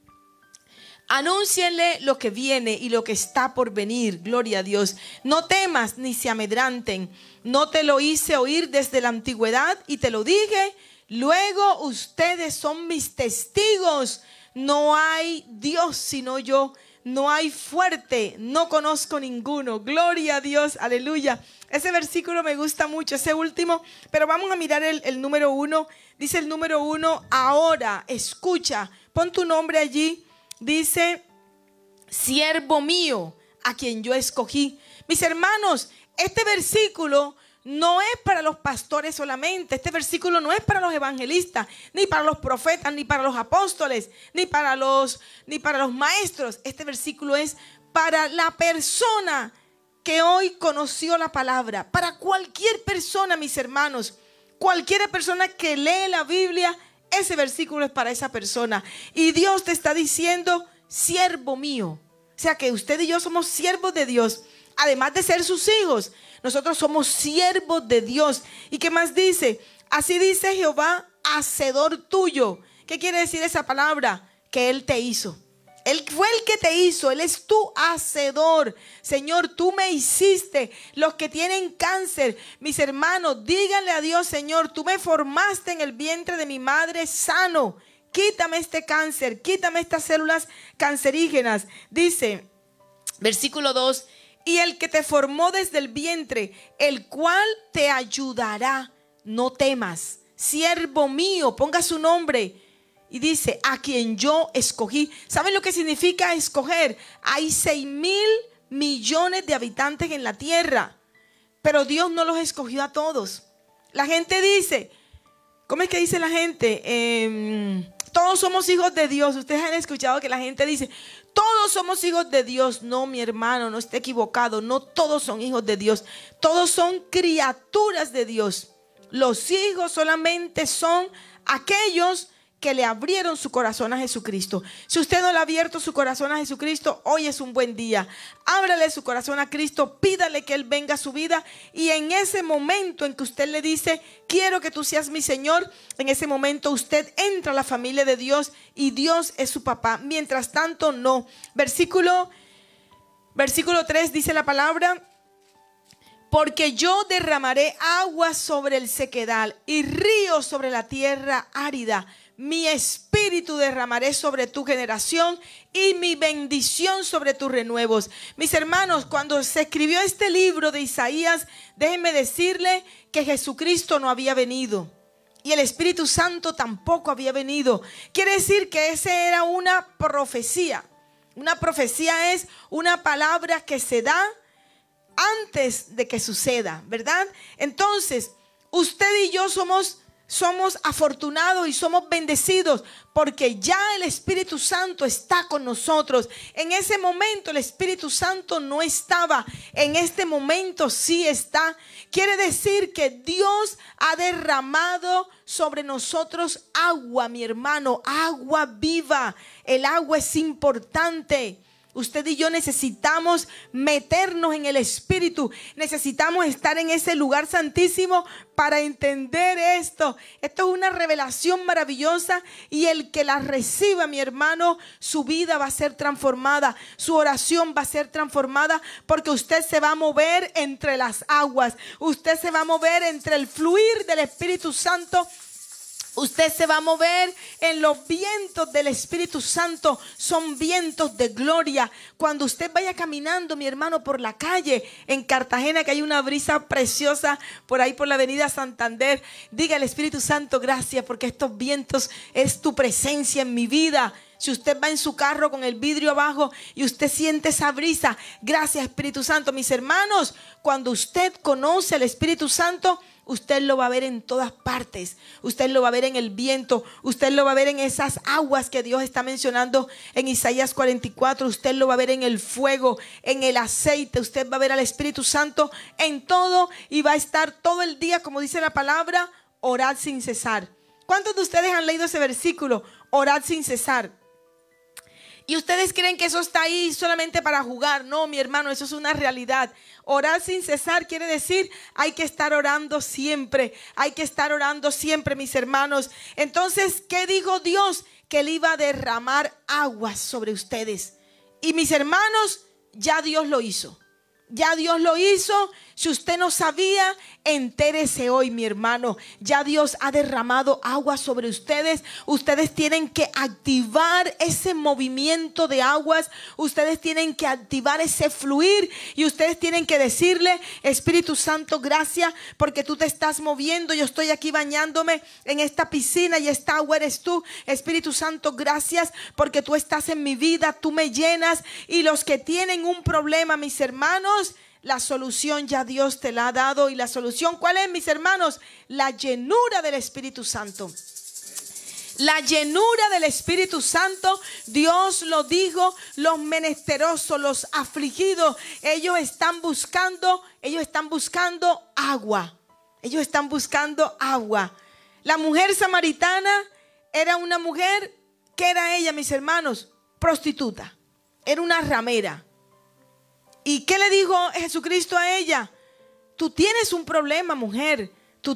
Anúncienle lo que viene y lo que está por venir. Gloria a Dios. No temas ni se amedranten. No te lo hice oír desde la antigüedad y te lo dije. Luego ustedes son mis testigos. No hay Dios sino yo. No hay fuerte, no conozco ninguno. Gloria a Dios, aleluya. Ese versículo me gusta mucho, ese último. Pero vamos a mirar el número 1. Dice el número 1: ahora, escucha, pon tu nombre allí. Dice: siervo mío, a quien yo escogí. Mis hermanos, este versículo no es para los pastores solamente. Este versículo no es para los evangelistas, ni para los profetas, ni para los apóstoles, ni para los maestros. Este versículo es para la persona que hoy conoció la palabra. Para cualquier persona, mis hermanos. Cualquier persona que lee la Biblia, ese versículo es para esa persona. Y Dios te está diciendo: siervo mío. O sea que usted y yo somos siervos de Dios. Además de ser sus hijos, nosotros somos siervos de Dios. ¿Y qué más dice? Así dice Jehová, hacedor tuyo. ¿Qué quiere decir esa palabra? Que Él te hizo. Él fue el que te hizo. Él es tu hacedor. Señor, tú me hiciste. Los que tienen cáncer, mis hermanos, díganle a Dios: Señor, tú me formaste en el vientre de mi madre sano. Quítame este cáncer, quítame estas células cancerígenas. Dice, versículo 2: y el que te formó desde el vientre, el cual te ayudará. No temas, siervo mío, ponga su nombre. Y dice: a quien yo escogí. ¿Saben lo que significa escoger? Hay 6,000 millones de habitantes en la tierra, pero Dios no los escogió a todos. La gente dice, ¿cómo es que dice la gente? Todos somos hijos de Dios. Ustedes han escuchado que la gente dice: todos somos hijos de Dios. No, mi hermano, no esté equivocado. No todos son hijos de Dios. Todos son criaturas de Dios. Los hijos solamente son aquellos que le abrieron su corazón a Jesucristo. Si usted no le ha abierto su corazón a Jesucristo, hoy es un buen día. Ábrale su corazón a Cristo, pídale que Él venga a su vida, y en ese momento en que usted le dice: quiero que tú seas mi Señor, en ese momento usted entra a la familia de Dios y Dios es su papá. Mientras tanto, no. Versículo 3 dice la palabra: porque yo derramaré agua sobre el sequedal y ríos sobre la tierra árida. Mi espíritu derramaré sobre tu generación y mi bendición sobre tus renuevos. Mis hermanos, cuando se escribió este libro de Isaías, déjenme decirle que Jesucristo no había venido y el Espíritu Santo tampoco había venido. Quiere decir que esa era una profecía. Una profecía es una palabra que se da antes de que suceda, ¿verdad? Entonces, usted y yo somos afortunados y somos bendecidos porque ya el Espíritu Santo está con nosotros. En ese momento el Espíritu Santo no estaba, en este momento sí está. Quiere decir que Dios ha derramado sobre nosotros agua, mi hermano, agua viva. El agua es importante. Usted y yo necesitamos meternos en el Espíritu. Necesitamos estar en ese lugar santísimo para entender esto. Esto es una revelación maravillosa, y el que la reciba, mi hermano, su vida va a ser transformada. Su oración va a ser transformada, porque usted se va a mover entre las aguas. Usted se va a mover entre el fluir del Espíritu Santo Usted se va a mover en los vientos del Espíritu Santo. Son vientos de gloria. Cuando usted vaya caminando, mi hermano, por la calle en Cartagena, que hay una brisa preciosa por ahí por la avenida Santander, diga al Espíritu Santo, gracias, porque estos vientos es tu presencia en mi vida. Si usted va en su carro con el vidrio abajo y usted siente esa brisa, gracias Espíritu Santo. Mis hermanos, cuando usted conoce al Espíritu Santo, usted lo va a ver en todas partes. Usted lo va a ver en el viento. Usted lo va a ver en esas aguas que Dios está mencionando en Isaías 44. Usted lo va a ver en el fuego, en el aceite. Usted va a ver al Espíritu Santo en todo y va a estar todo el día, como dice la palabra, orad sin cesar. ¿Cuántos de ustedes han leído ese versículo? Orad sin cesar. Y ustedes creen que eso está ahí solamente para jugar. No, mi hermano, eso es una realidad. Orar sin cesar quiere decir hay que estar orando siempre. Hay que estar orando siempre, mis hermanos. Entonces, ¿qué dijo Dios? Que Él iba a derramar aguas sobre ustedes. Y mis hermanos, ya Dios lo hizo. Ya Dios lo hizo. Si usted no sabía, entérese hoy, mi hermano. Ya Dios ha derramado agua sobre ustedes. Ustedes tienen que activar ese movimiento de aguas. Ustedes tienen que activar ese fluir. Y ustedes tienen que decirle, Espíritu Santo, gracias porque tú te estás moviendo. Yo estoy aquí bañándome en esta piscina y esta agua eres tú. Espíritu Santo, gracias porque tú estás en mi vida. Tú me llenas. Y los que tienen un problema, mis hermanos, la solución ya Dios te la ha dado. ¿Y la solución cuál es, mis hermanos? La llenura del Espíritu Santo. La llenura del Espíritu Santo, Dios lo dijo, los menesterosos, los afligidos, ellos están buscando agua. Ellos están buscando agua. La mujer samaritana era una mujer, ¿qué era ella, mis hermanos? Prostituta. Era una ramera. ¿Y qué le dijo Jesucristo a ella? Tú tienes un problema, mujer.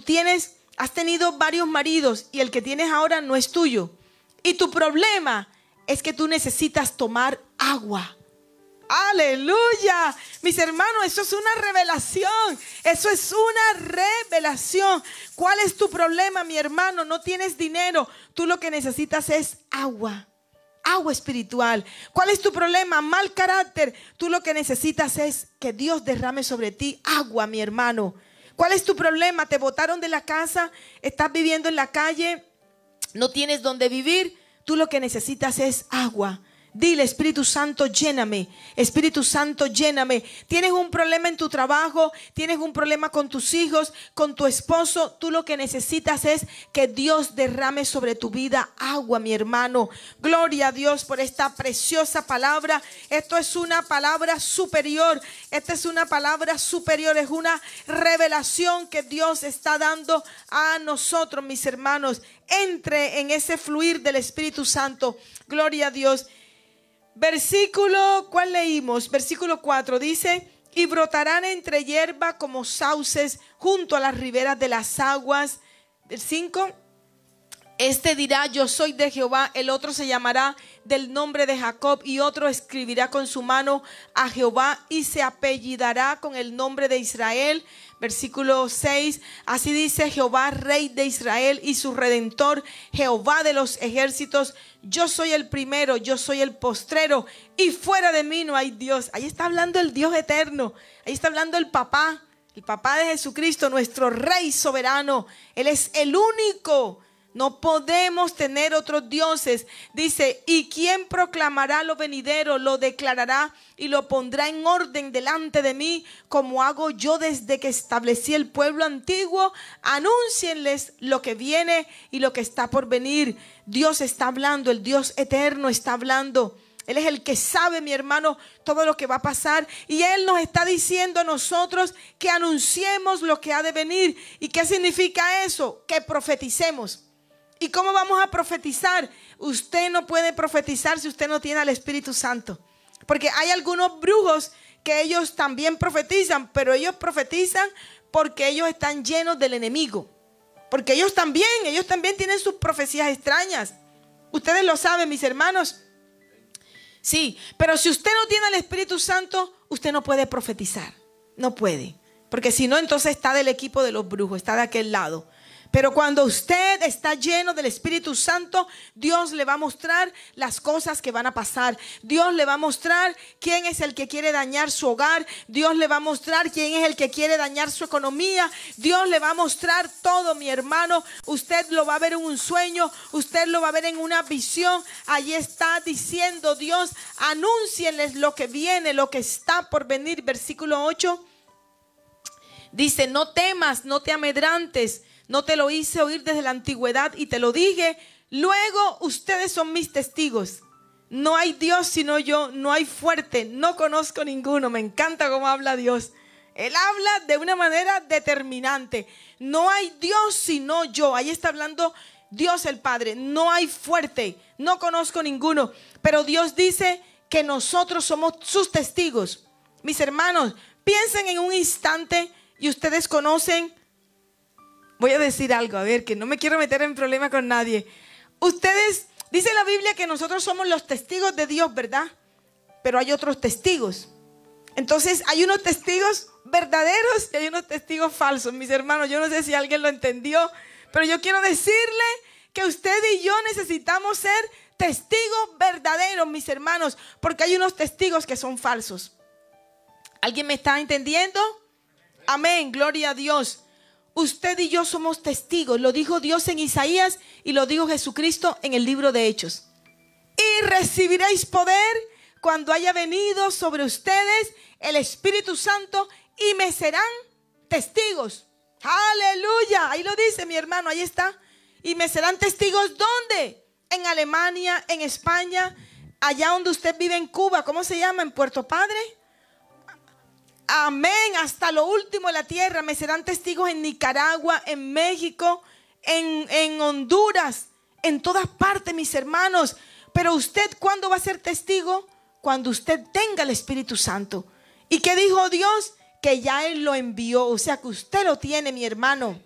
Has tenido varios maridos y el que tienes ahora no es tuyo. Y tu problema es que tú necesitas tomar agua. ¡Aleluya! Mis hermanos, eso es una revelación. Eso es una revelación. ¿Cuál es tu problema, mi hermano? No tienes dinero. Tú lo que necesitas es agua. Agua espiritual. ¿Cuál es tu problema? Mal carácter. Tú lo que necesitas es que Dios derrame sobre ti agua, mi hermano. ¿Cuál es tu problema? Te botaron de la casa, estás viviendo en la calle, no tienes donde vivir. Tú lo que necesitas es agua. Dile, Espíritu Santo, lléname. Espíritu Santo, lléname. Tienes un problema en tu trabajo, tienes un problema con tus hijos, con tu esposo. Tú lo que necesitas es que Dios derrame sobre tu vida agua, mi hermano. Gloria a Dios por esta preciosa palabra. Esto es una palabra superior. Esta es una palabra superior. Es una revelación que Dios está dando a nosotros, mis hermanos. Entre en ese fluir del Espíritu Santo. Gloria a Dios. Versículo, ¿cuál leímos? Versículo 4 dice, y brotarán entre hierba como sauces junto a las riberas de las aguas. El 5, este dirá, yo soy de Jehová. El otro se llamará del nombre de Jacob, y otro escribirá con su mano a Jehová y se apellidará con el nombre de Israel. Versículo 6, así dice Jehová, Rey de Israel y su Redentor, Jehová de los ejércitos. Yo soy el primero, yo soy el postrero, y fuera de mí no hay Dios. Ahí está hablando el Dios eterno. Ahí está hablando el papá de Jesucristo, nuestro Rey soberano. Él es el único. No podemos tener otros dioses. Dice, ¿y quién proclamará lo venidero? Lo declarará y lo pondrá en orden delante de mí, como hago yo desde que establecí el pueblo antiguo. Anúncienles lo que viene y lo que está por venir. Dios está hablando, el Dios eterno está hablando. Él es el que sabe, mi hermano, todo lo que va a pasar. Y Él nos está diciendo a nosotros que anunciemos lo que ha de venir. ¿Y qué significa eso? Que profeticemos. ¿Y cómo vamos a profetizar? Usted no puede profetizar si usted no tiene al Espíritu Santo. Porque hay algunos brujos que ellos también profetizan, pero ellos profetizan porque ellos están llenos del enemigo. Porque ellos también tienen sus profecías extrañas. Ustedes lo saben, mis hermanos. Sí, pero si usted no tiene al Espíritu Santo, usted no puede profetizar. No puede. Porque si no, entonces está del equipo de los brujos, está de aquel lado. Pero cuando usted está lleno del Espíritu Santo, Dios le va a mostrar las cosas que van a pasar. Dios le va a mostrar quién es el que quiere dañar su hogar. Dios le va a mostrar quién es el que quiere dañar su economía. Dios le va a mostrar todo, mi hermano. Usted lo va a ver en un sueño. Usted lo va a ver en una visión. Allí está diciendo Dios: anúncienles lo que viene, lo que está por venir. Versículo 8 dice: no temas, no te amedrantes. No te lo hice oír desde la antigüedad y te lo dije. Luego ustedes son mis testigos. No hay Dios sino yo, no hay fuerte, no conozco ninguno. Me encanta cómo habla Dios. Él habla de una manera determinante. No hay Dios sino yo. Ahí está hablando Dios el Padre. No hay fuerte, no conozco ninguno. Pero Dios dice que nosotros somos sus testigos. Mis hermanos, piensen en un instante y ustedes conocen. Voy a decir algo, a ver, que no me quiero meter en problemas con nadie. Ustedes, dice la Biblia que nosotros somos los testigos de Dios, ¿verdad? Pero hay otros testigos. Entonces hay unos testigos verdaderos y hay unos testigos falsos. Mis hermanos, yo no sé si alguien lo entendió, pero yo quiero decirle que usted y yo necesitamos ser testigos verdaderos, mis hermanos, porque hay unos testigos que son falsos. ¿Alguien me está entendiendo? Amén, gloria a Dios. Usted y yo somos testigos. Lo dijo Dios en Isaías y lo dijo Jesucristo en el libro de Hechos. Y recibiréis poder cuando haya venido sobre ustedes el Espíritu Santo y me serán testigos. Aleluya. Ahí lo dice, mi hermano, ahí está. Y me serán testigos, ¿dónde? En Alemania, en España, allá donde usted vive en Cuba. ¿Cómo se llama? ¿En Puerto Padre? Amén, hasta lo último de la tierra. Me serán testigos en Nicaragua, en México, en Honduras, en todas partes, mis hermanos. Pero usted, ¿cuándo va a ser testigo? Cuando usted tenga el Espíritu Santo. ¿Y qué dijo Dios? Que ya Él lo envió. O sea que usted lo tiene, mi hermano.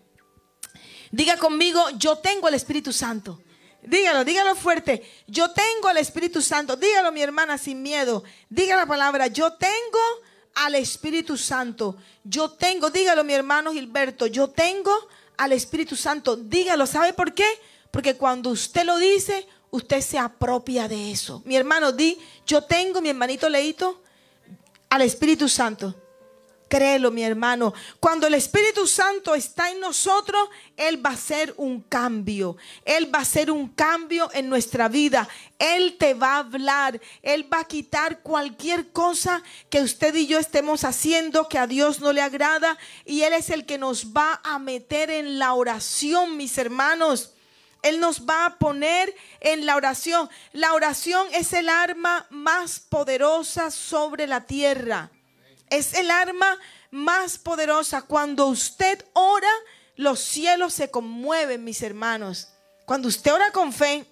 Diga conmigo: yo tengo el Espíritu Santo. Dígalo, dígalo fuerte: yo tengo el Espíritu Santo. Dígalo, mi hermana, sin miedo. Diga la palabra: yo tengo al Espíritu Santo. Yo tengo, dígalo, mi hermano Gilberto: yo tengo al Espíritu Santo. Dígalo, ¿sabe por qué? Porque cuando usted lo dice, usted se apropia de eso. Mi hermano, di: yo tengo, mi hermanito Leito, al Espíritu Santo. Créelo, mi hermano. Cuando el Espíritu Santo está en nosotros, Él va a hacer un cambio. Él va a hacer un cambio en nuestra vida. Él te va a hablar. Él va a quitar cualquier cosa que usted y yo estemos haciendo que a Dios no le agrada. Y Él es el que nos va a meter en la oración, mis hermanos. Él nos va a poner en la oración. La oración es el arma más poderosa sobre la tierra. Es el arma más poderosa. Cuando usted ora, los cielos se conmueven, mis hermanos. Cuando usted ora con fe,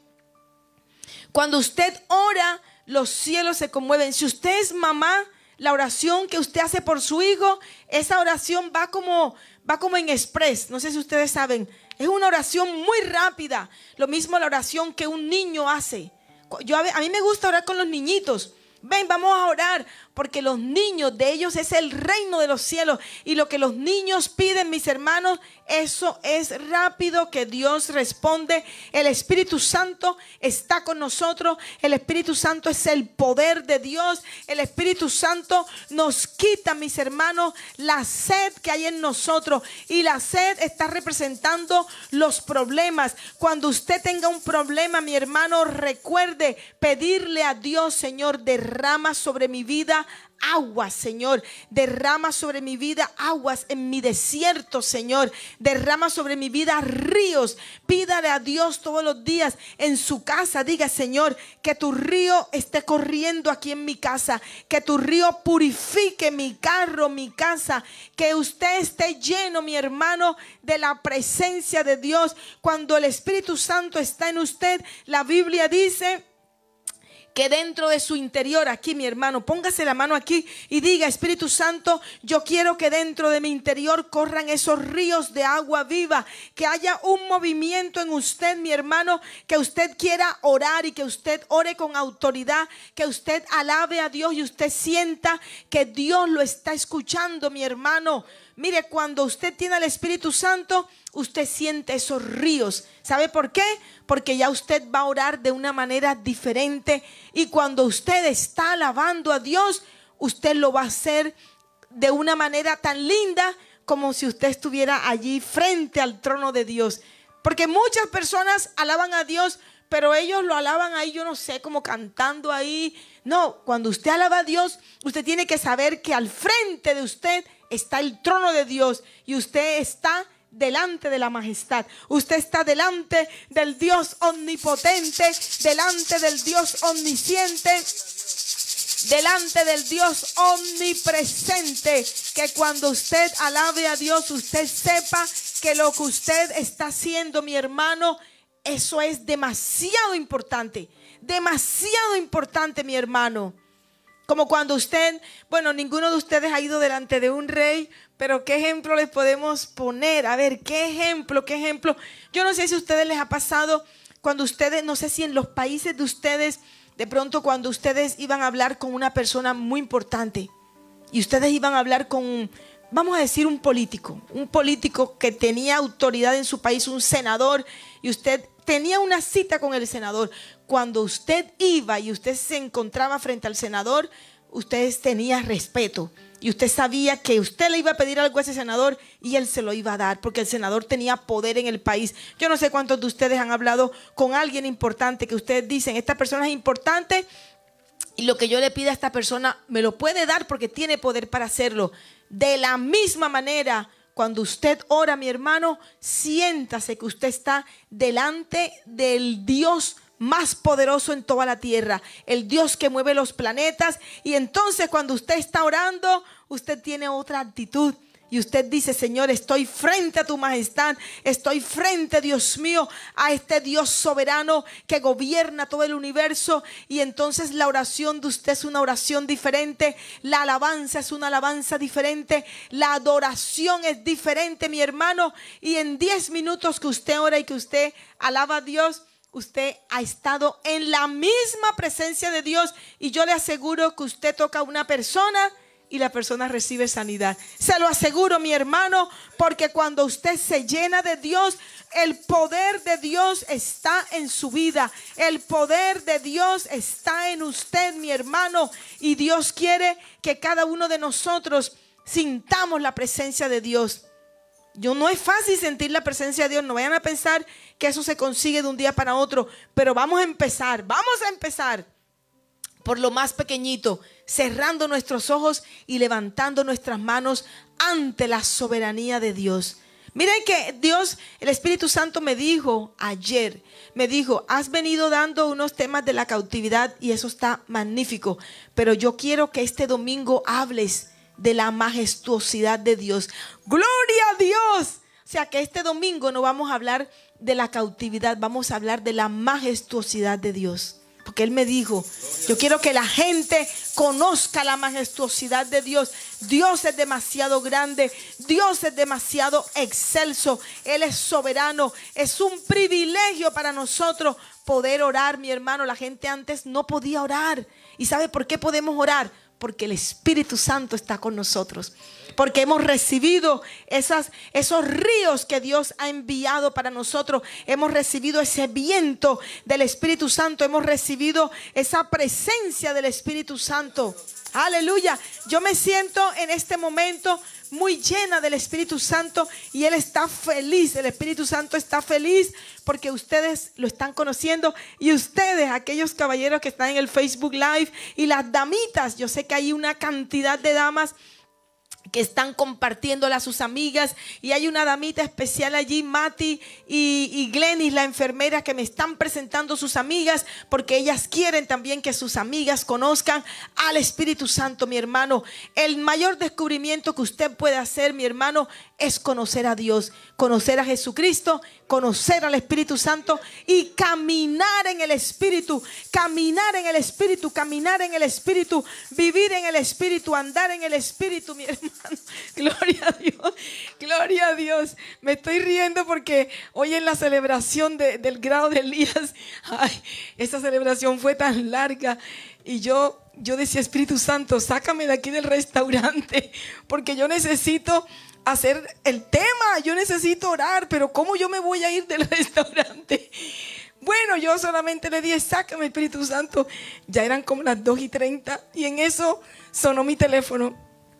cuando usted ora, los cielos se conmueven. Si usted es mamá, la oración que usted hace por su hijo, esa oración va como en express. No sé si ustedes saben. Es una oración muy rápida. Lo mismo la oración que un niño hace. A mí me gusta orar con los niñitos. Ven, vamos a orar, porque los niños, de ellos es el reino de los cielos. Y lo que los niños piden, mis hermanos, eso es rápido que Dios responde. El Espíritu Santo está con nosotros. El Espíritu Santo es el poder de Dios. El Espíritu Santo nos quita, mis hermanos, la sed que hay en nosotros. Y la sed está representando los problemas. Cuando usted tenga un problema, mi hermano, recuerde pedirle a Dios: Señor, derrama sobre mi vida aguas, Señor. Derrama sobre mi vida aguas en mi desierto, Señor. Derrama sobre mi vida ríos. Pídale a Dios todos los días en su casa. Diga: Señor, que tu río esté corriendo aquí en mi casa. Que tu río purifique mi carro, mi casa. Que usted esté lleno, mi hermano, de la presencia de Dios. Cuando el Espíritu Santo está en usted, la Biblia dice que dentro de su interior, aquí, mi hermano, póngase la mano aquí y diga: Espíritu Santo, yo quiero que dentro de mi interior corran esos ríos de agua viva. Que haya un movimiento en usted, mi hermano, que usted quiera orar y que usted ore con autoridad. Que usted alabe a Dios y usted sienta que Dios lo está escuchando, mi hermano. Mire, cuando usted tiene al Espíritu Santo, usted siente esos ríos. ¿Sabe por qué? Porque ya usted va a orar de una manera diferente. Y cuando usted está alabando a Dios, usted lo va a hacer de una manera tan linda como si usted estuviera allí frente al trono de Dios. Porque muchas personas alaban a Dios, pero ellos lo alaban ahí, yo no sé, como cantando ahí. No, cuando usted alaba a Dios, usted tiene que saber que al frente de usted está el trono de Dios y usted está delante de la majestad. Usted está delante del Dios omnipotente, delante del Dios omnisciente, delante del Dios omnipresente. Que cuando usted alabe a Dios, usted sepa que lo que usted está haciendo, mi hermano, eso es demasiado importante. Demasiado importante, mi hermano. Como cuando usted, bueno, ninguno de ustedes ha ido delante de un rey, pero ¿qué ejemplo les podemos poner? A ver, ¿qué ejemplo? Yo no sé si a ustedes les ha pasado cuando ustedes, no sé si en los países de ustedes, de pronto cuando ustedes iban a hablar con una persona muy importante y ustedes iban a hablar con, vamos a decir, un político que tenía autoridad en su país, un senador, y usted tenía una cita con el senador. Cuando usted iba y usted se encontraba frente al senador, usted tenía respeto y usted sabía que usted le iba a pedir algo a ese senador y él se lo iba a dar, porque el senador tenía poder en el país. Yo no sé cuántos de ustedes han hablado con alguien importante que ustedes dicen, esta persona es importante y lo que yo le pida a esta persona me lo puede dar porque tiene poder para hacerlo. De la misma manera, cuando usted ora, mi hermano, siéntase que usted está delante del Dios más poderoso en toda la tierra, el Dios que mueve los planetas. Y entonces cuando usted está orando, usted tiene otra actitud. Y usted dice, Señor, estoy frente a tu majestad, estoy frente, Dios mío, a este Dios soberano que gobierna todo el universo. Y entonces la oración de usted es una oración diferente, la alabanza es una alabanza diferente, la adoración es diferente, mi hermano. Y en 10 minutos que usted ora y que usted alaba a Dios, usted ha estado en la misma presencia de Dios. Y yo le aseguro que usted toca a una persona y la persona recibe sanidad. Se lo aseguro, mi hermano, porque cuando usted se llena de Dios, el poder de Dios está en su vida. El poder de Dios está en usted, mi hermano. Y Dios quiere que cada uno de nosotros sintamos la presencia de Dios. No es fácil sentir la presencia de Dios. No vayan a pensar que eso se consigue de un día para otro. Pero vamos a empezar por lo más pequeñito, cerrando nuestros ojos y levantando nuestras manos ante la soberanía de Dios. Miren que Dios, el Espíritu Santo me dijo ayer, has venido dando unos temas de la cautividad y eso está magnífico, pero yo quiero que este domingo hables de la majestuosidad de Dios. ¡Gloria a Dios! O sea que este domingo no vamos a hablar de la cautividad, vamos a hablar de la majestuosidad de Dios. Porque Él me dijo, yo quiero que la gente conozca la majestuosidad de Dios. Dios es demasiado grande, Dios es demasiado excelso, Él es soberano. Es un privilegio para nosotros poder orar, mi hermano. La gente antes no podía orar. ¿Y sabe por qué podemos orar? Porque el Espíritu Santo está con nosotros. Porque hemos recibido esos ríos que Dios ha enviado para nosotros. Hemos recibido ese viento del Espíritu Santo. Hemos recibido esa presencia del Espíritu Santo. Aleluya. Yo me siento en este momento muy llena del Espíritu Santo y Él está feliz. El Espíritu Santo está feliz porque ustedes lo están conociendo. Y ustedes, aquellos caballeros que están en el Facebook Live, y las damitas, yo sé que hay una cantidad de damas que están compartiéndola a sus amigas, y hay una damita especial allí, Mati y Glenis, la enfermera, que me están presentando sus amigas, porque ellas quieren también que sus amigas conozcan al Espíritu Santo, mi hermano. El mayor descubrimiento que usted puede hacer, mi hermano, es conocer a Dios, conocer a Jesucristo, conocer al Espíritu Santo y caminar en el Espíritu, caminar en el Espíritu, caminar en el Espíritu, vivir en el Espíritu, andar en el Espíritu, mi hermano. Gloria a Dios, gloria a Dios. Me estoy riendo porque hoy en la celebración del grado de Elías, esa celebración fue tan larga Y yo decía, Espíritu Santo, sácame de aquí del restaurante, porque yo necesito hacer el tema, yo necesito orar, pero ¿cómo yo me voy a ir del restaurante? Bueno, yo solamente le dije, sácame, Espíritu Santo. Ya eran como las 2:30 y en eso sonó mi teléfono.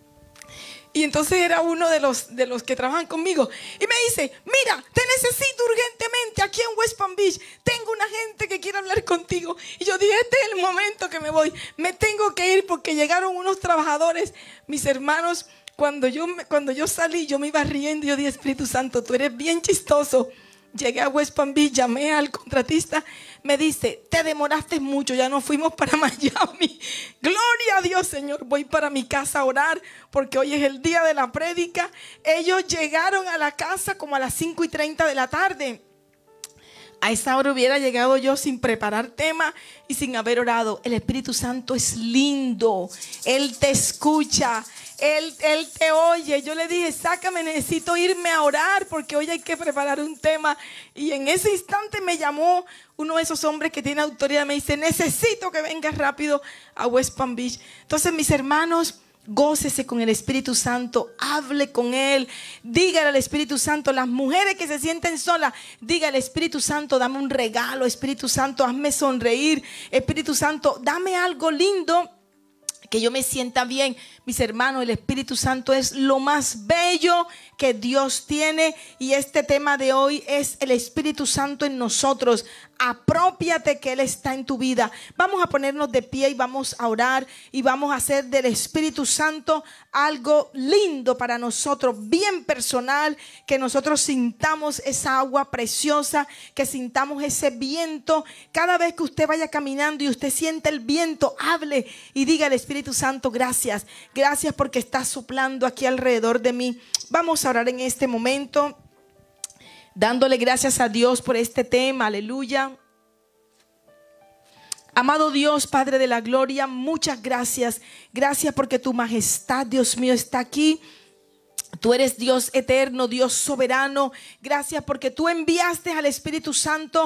Y entonces era uno de los que trabajan conmigo. Y me dice, mira, te necesito urgentemente aquí en West Palm Beach. Tengo una gente que quiere hablar contigo. Y yo dije, este es el momento que me voy. Me tengo que ir porque llegaron unos trabajadores, mis hermanos. Cuando yo salí, yo me iba riendo y yo dije, Espíritu Santo, tú eres bien chistoso. Llegué a West Palm Beach, llamé al contratista, me dice, te demoraste mucho, ya nos fuimos para Miami. Gloria a Dios, Señor, voy para mi casa a orar porque hoy es el día de la prédica. Ellos llegaron a la casa como a las 5:30 de la tarde. A esa hora hubiera llegado yo sin preparar tema y sin haber orado. El Espíritu Santo es lindo, Él te escucha. Él te oye. Yo le dije, sácame, necesito irme a orar porque hoy hay que preparar un tema. Y en ese instante me llamó uno de esos hombres que tiene autoridad. Me dice, necesito que vengas rápido a West Palm Beach. Entonces, mis hermanos, gócese con el Espíritu Santo, hable con Él, dígale al Espíritu Santo. Las mujeres que se sienten solas, dígale, Espíritu Santo, dame un regalo. Espíritu Santo, hazme sonreír. Espíritu Santo, dame algo lindo, que yo me sienta bien. Mis hermanos, el Espíritu Santo es lo más bello que Dios tiene. Y este tema de hoy es el Espíritu Santo en nosotros. Aprópiate que Él está en tu vida. Vamos a ponernos de pie y vamos a orar. Y vamos a hacer del Espíritu Santo algo lindo para nosotros, bien personal. Que nosotros sintamos esa agua preciosa, que sintamos ese viento. Cada vez que usted vaya caminando y usted siente el viento, hable y diga al Espíritu Santo, gracias. Gracias porque estás soplando aquí alrededor de mí. Vamos a orar en este momento, dándole gracias a Dios por este tema. Aleluya. Amado Dios, Padre de la gloria, muchas gracias. Gracias porque tu majestad, Dios mío, está aquí. Tú eres Dios eterno, Dios soberano. Gracias porque tú enviaste al Espíritu Santo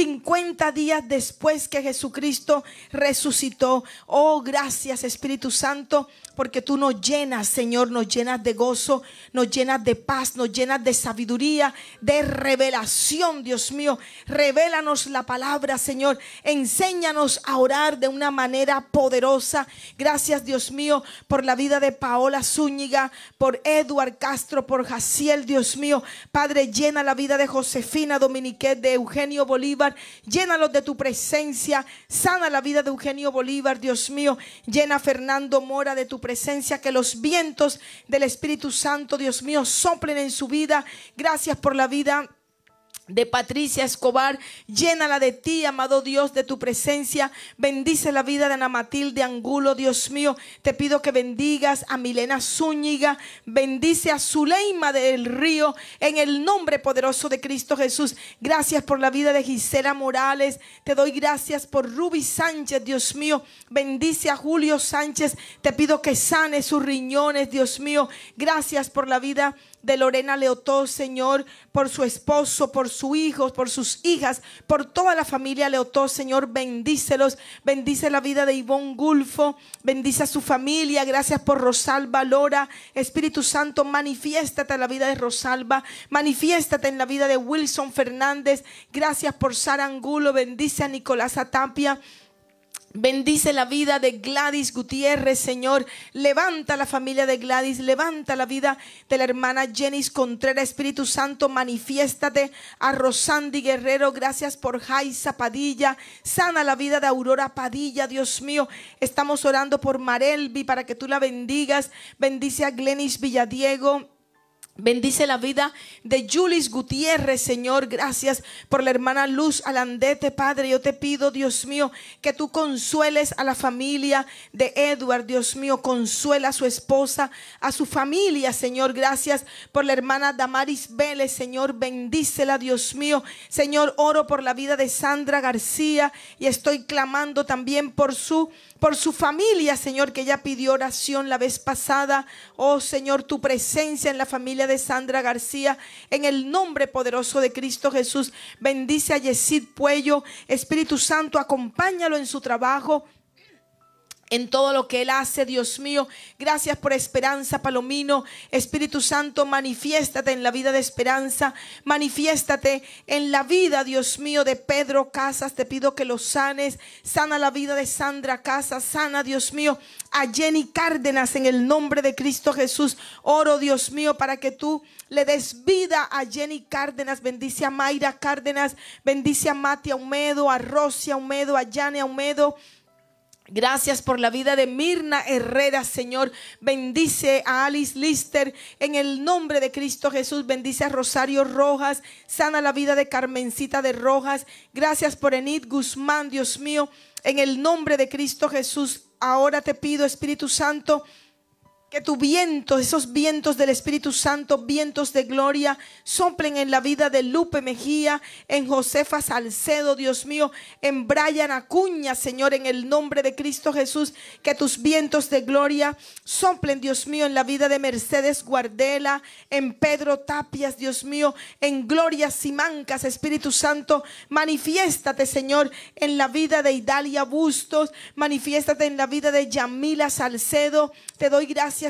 50 días después que Jesucristo resucitó. Oh, gracias, Espíritu Santo, porque tú nos llenas, Señor, nos llenas de gozo, nos llenas de paz, nos llenas de sabiduría, de revelación, Dios mío. Revélanos la palabra, Señor. Enséñanos a orar de una manera poderosa. Gracias, Dios mío, por la vida de Paola Zúñiga, por Edward Castro, por Jaciel, Dios mío. Padre, llena la vida de Josefina Dominiquet, de Eugenio Bolívar. Llénalos de tu presencia. Sana la vida de Eugenio Bolívar, Dios mío. Llena a Fernando Mora de tu presencia. Que los vientos del Espíritu Santo, Dios mío, soplen en su vida. Gracias por la vida de Patricia Escobar. Llénala de ti, amado Dios, de tu presencia. Bendice la vida de Ana Matilde Angulo, Dios mío. Te pido que bendigas a Milena Zúñiga. Bendice a Zuleima del Río, en el nombre poderoso de Cristo Jesús. Gracias por la vida de Gisela Morales. Te doy gracias por Ruby Sánchez, Dios mío. Bendice a Julio Sánchez. Te pido que sane sus riñones, Dios mío. Gracias por la vida de Lorena Leotó, Señor, por su esposo, por sus hijos, por sus hijas, por toda la familia Leotó, Señor. Bendícelos. Bendice la vida de Ivonne Gulfo. Bendice a su familia. Gracias por Rosalba Lora. Espíritu Santo, manifiéstate en la vida de Rosalba. Manifiéstate en la vida de Wilson Fernández. Gracias por Sara Angulo. Bendice a Nicolás Tapia. Bendice la vida de Gladys Gutiérrez, Señor. Levanta la familia de Gladys. Levanta la vida de la hermana Jenis Contreras. Espíritu Santo, manifiéstate. A Rosandi Guerrero, gracias por Jaisa Padilla. Sana la vida de Aurora Padilla, Dios mío. Estamos orando por Marelvi para que tú la bendigas. Bendice a Glenis Villadiego. Bendice la vida de Julis Gutiérrez, Señor. Gracias por la hermana Luz Alandete, Padre. Yo te pido, Dios mío, que tú consueles a la familia de Edward, Dios mío. Consuela a su esposa, a su familia, Señor. Gracias por la hermana Damaris Vélez, Señor. Bendícela, Dios mío. Señor, oro por la vida de Sandra García y estoy clamando también por su familia, Señor, que ella pidió oración la vez pasada. Oh, Señor, tu presencia en la familia de Sandra García, en el nombre poderoso de Cristo Jesús. Bendice a Yesid Puello. Espíritu Santo, acompáñalo en su trabajo. en todo lo que Él hace, Dios mío. Gracias por Esperanza Palomino. Espíritu Santo, manifiéstate en la vida de Esperanza. Manifiéstate en la vida, Dios mío, de Pedro Casas. Te pido que lo sanes. Sana la vida de Sandra Casas. Sana, Dios mío, a Jenny Cárdenas en el nombre de Cristo Jesús. Oro, Dios mío, para que tú le des vida a Jenny Cárdenas. Bendice a Mayra Cárdenas. Bendice a Mati Aumedo, a Rosy Aumedo, a Yane Aumedo. Gracias por la vida de Mirna Herrera, Señor. Bendice a Alice Lister en el nombre de Cristo Jesús. Bendice a Rosario Rojas. Sana la vida de Carmencita de Rojas. Gracias por Enid Guzmán, Dios mío. En el nombre de Cristo Jesús, ahora te pido, Espíritu Santo, que tu viento, esos vientos del Espíritu Santo, vientos de gloria, soplen en la vida de Lupe Mejía, en Josefa Salcedo, Dios mío, en Brian Acuña, Señor, en el nombre de Cristo Jesús. Que tus vientos de gloria soplen, Dios mío, en la vida de Mercedes Guardela, en Pedro Tapias, Dios mío, en Gloria Simancas. Espíritu Santo, manifiéstate, Señor, en la vida de Idalia Bustos. Manifiéstate en la vida de Yamila Salcedo. Te doy gracias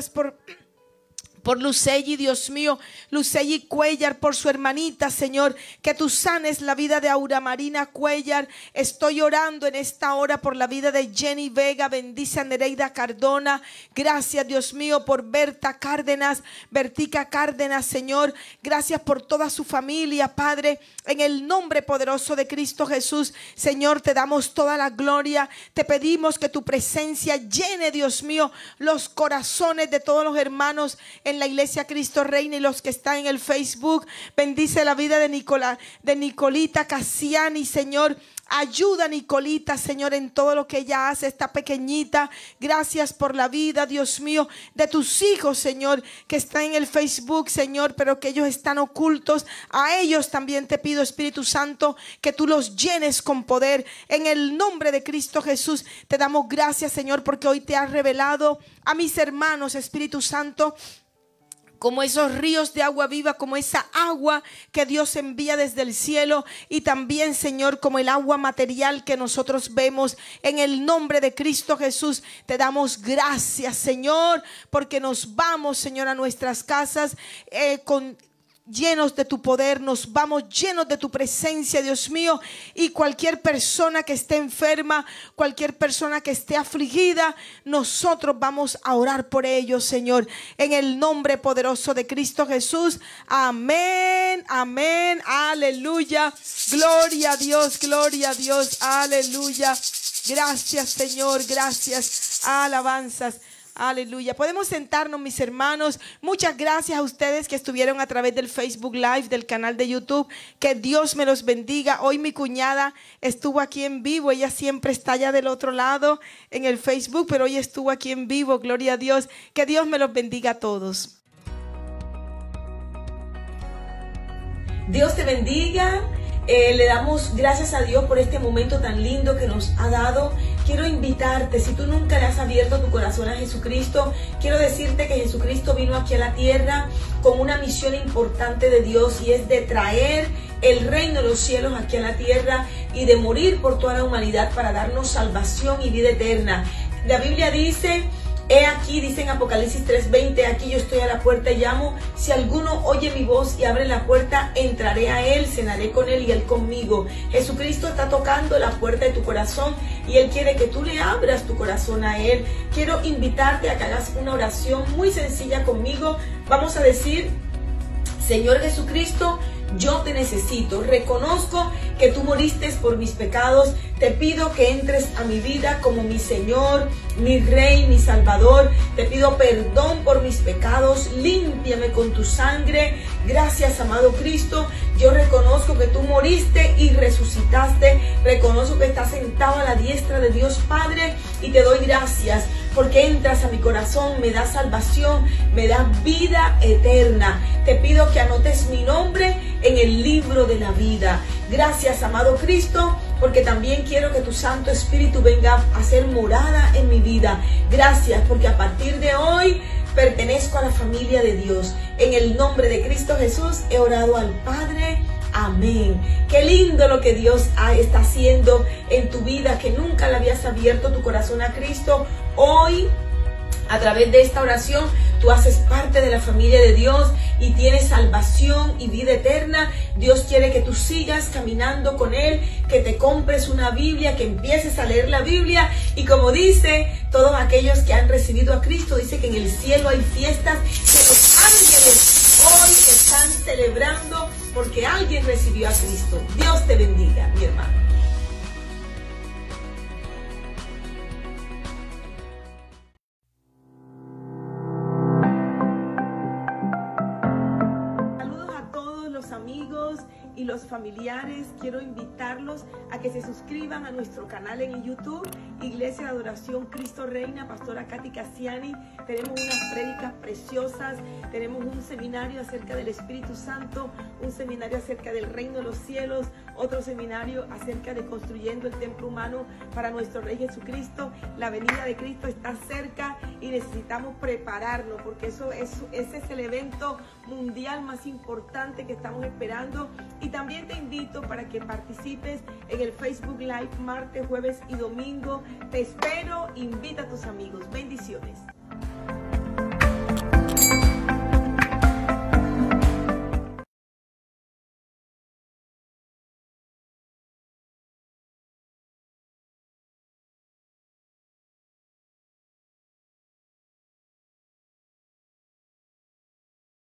por Luceli, Dios mío, Luceli Cuellar, por su hermanita, Señor, que tú sanes la vida de Aura Marina Cuellar. Estoy orando en esta hora por la vida de Jenny Vega. Bendice a Nereida Cardona. Gracias, Dios mío, por Berta Cárdenas, Bertica Cárdenas, Señor. Gracias por toda su familia, Padre, en el nombre poderoso de Cristo Jesús. Señor, te damos toda la gloria. Te pedimos que tu presencia llene, Dios mío, los corazones de todos los hermanos en la iglesia Cristo Reina y los que están en el Facebook. Bendice la vida de Nicolita Cassiani, Señor. Ayuda a Nicolita, Señor, en todo lo que ella hace, esta pequeñita. Gracias por la vida, Dios mío, de tus hijos, Señor, que están en el Facebook, Señor, pero que ellos están ocultos. A ellos también te pido, Espíritu Santo, que tú los llenes con poder. En el nombre de Cristo Jesús te damos gracias, Señor, porque hoy te has revelado a mis hermanos, Espíritu Santo, como esos ríos de agua viva, como esa agua que Dios envía desde el cielo, y también, Señor, como el agua material que nosotros vemos. En el nombre de Cristo Jesús te damos gracias, Señor, porque nos vamos, Señor, a nuestras casas llenos de tu poder. Nos vamos llenos de tu presencia, Dios mío. Y cualquier persona que esté enferma, cualquier persona que esté afligida, nosotros vamos a orar por ellos, Señor, en el nombre poderoso de Cristo Jesús. Amén, amén, aleluya. Gloria a Dios, aleluya. Gracias, Señor, gracias, alabanzas. Aleluya. Podemos sentarnos, mis hermanos. Muchas gracias a ustedes que estuvieron a través del Facebook Live, del canal de YouTube. Que Dios me los bendiga. Hoy mi cuñada estuvo aquí en vivo. Ella siempre está allá del otro lado en el Facebook, pero hoy estuvo aquí en vivo. Gloria a Dios. Que Dios me los bendiga a todos. Dios te bendiga. Le damos gracias a Dios por este momento tan lindo que nos ha dado. Quiero invitarte, si tú nunca le has abierto tu corazón a Jesucristo, quiero decirte que Jesucristo vino aquí a la tierra con una misión importante de Dios, y es de traer el reino de los cielos aquí a la tierra y de morir por toda la humanidad para darnos salvación y vida eterna. La Biblia dice: he aquí, dice en Apocalipsis 3:20, aquí yo estoy a la puerta y llamo. Si alguno oye mi voz y abre la puerta, entraré a él, cenaré con él y él conmigo. Jesucristo está tocando la puerta de tu corazón y Él quiere que tú le abras tu corazón a Él. Quiero invitarte a que hagas una oración muy sencilla conmigo. Vamos a decir: Señor Jesucristo, yo te necesito. Reconozco que tú moriste por mis pecados. Te pido que entres a mi vida como mi Señor, mi Rey, mi Salvador. Te pido perdón por mis pecados. Límpiame con tu sangre. Gracias, amado Cristo. Yo reconozco que tú moriste y resucitaste. Reconozco que estás sentado a la diestra de Dios Padre. Y te doy gracias porque entras a mi corazón, me das salvación, me das vida eterna. Te pido que anotes mi nombre en el libro de la vida. Gracias, amado Cristo, porque también quiero que tu Santo Espíritu venga a hacer morada en mi vida. Gracias, porque a partir de hoy pertenezco a la familia de Dios. En el nombre de Cristo Jesús he orado al Padre. Amén. Qué lindo lo que Dios está haciendo en tu vida, que nunca le habías abierto tu corazón a Cristo. Hoy, a través de esta oración, tú haces parte de la familia de Dios y tienes salvación y vida eterna. Dios quiere que tú sigas caminando con Él, que te compres una Biblia, que empieces a leer la Biblia. Y como dice, todos aquellos que han recibido a Cristo, dice que en el cielo hay fiestas, que los ángeles hoy están celebrando porque alguien recibió a Cristo. Dios te bendiga, mi hermano. Amigos y los familiares, quiero invitarlos a que se suscriban a nuestro canal en YouTube, Iglesia de Adoración Cristo Reina, Pastora Katy Cassiani. Tenemos unas prédicas preciosas, tenemos un seminario acerca del Espíritu Santo, un seminario acerca del reino de los cielos, otro seminario acerca de construyendo el templo humano para nuestro Rey Jesucristo. La venida de Cristo está cerca y necesitamos prepararnos, porque ese es el evento mundial más importante que estamos esperando. Y también te invito para que participes en el Facebook Live martes, jueves y domingo. Te espero, invita a tus amigos. Bendiciones.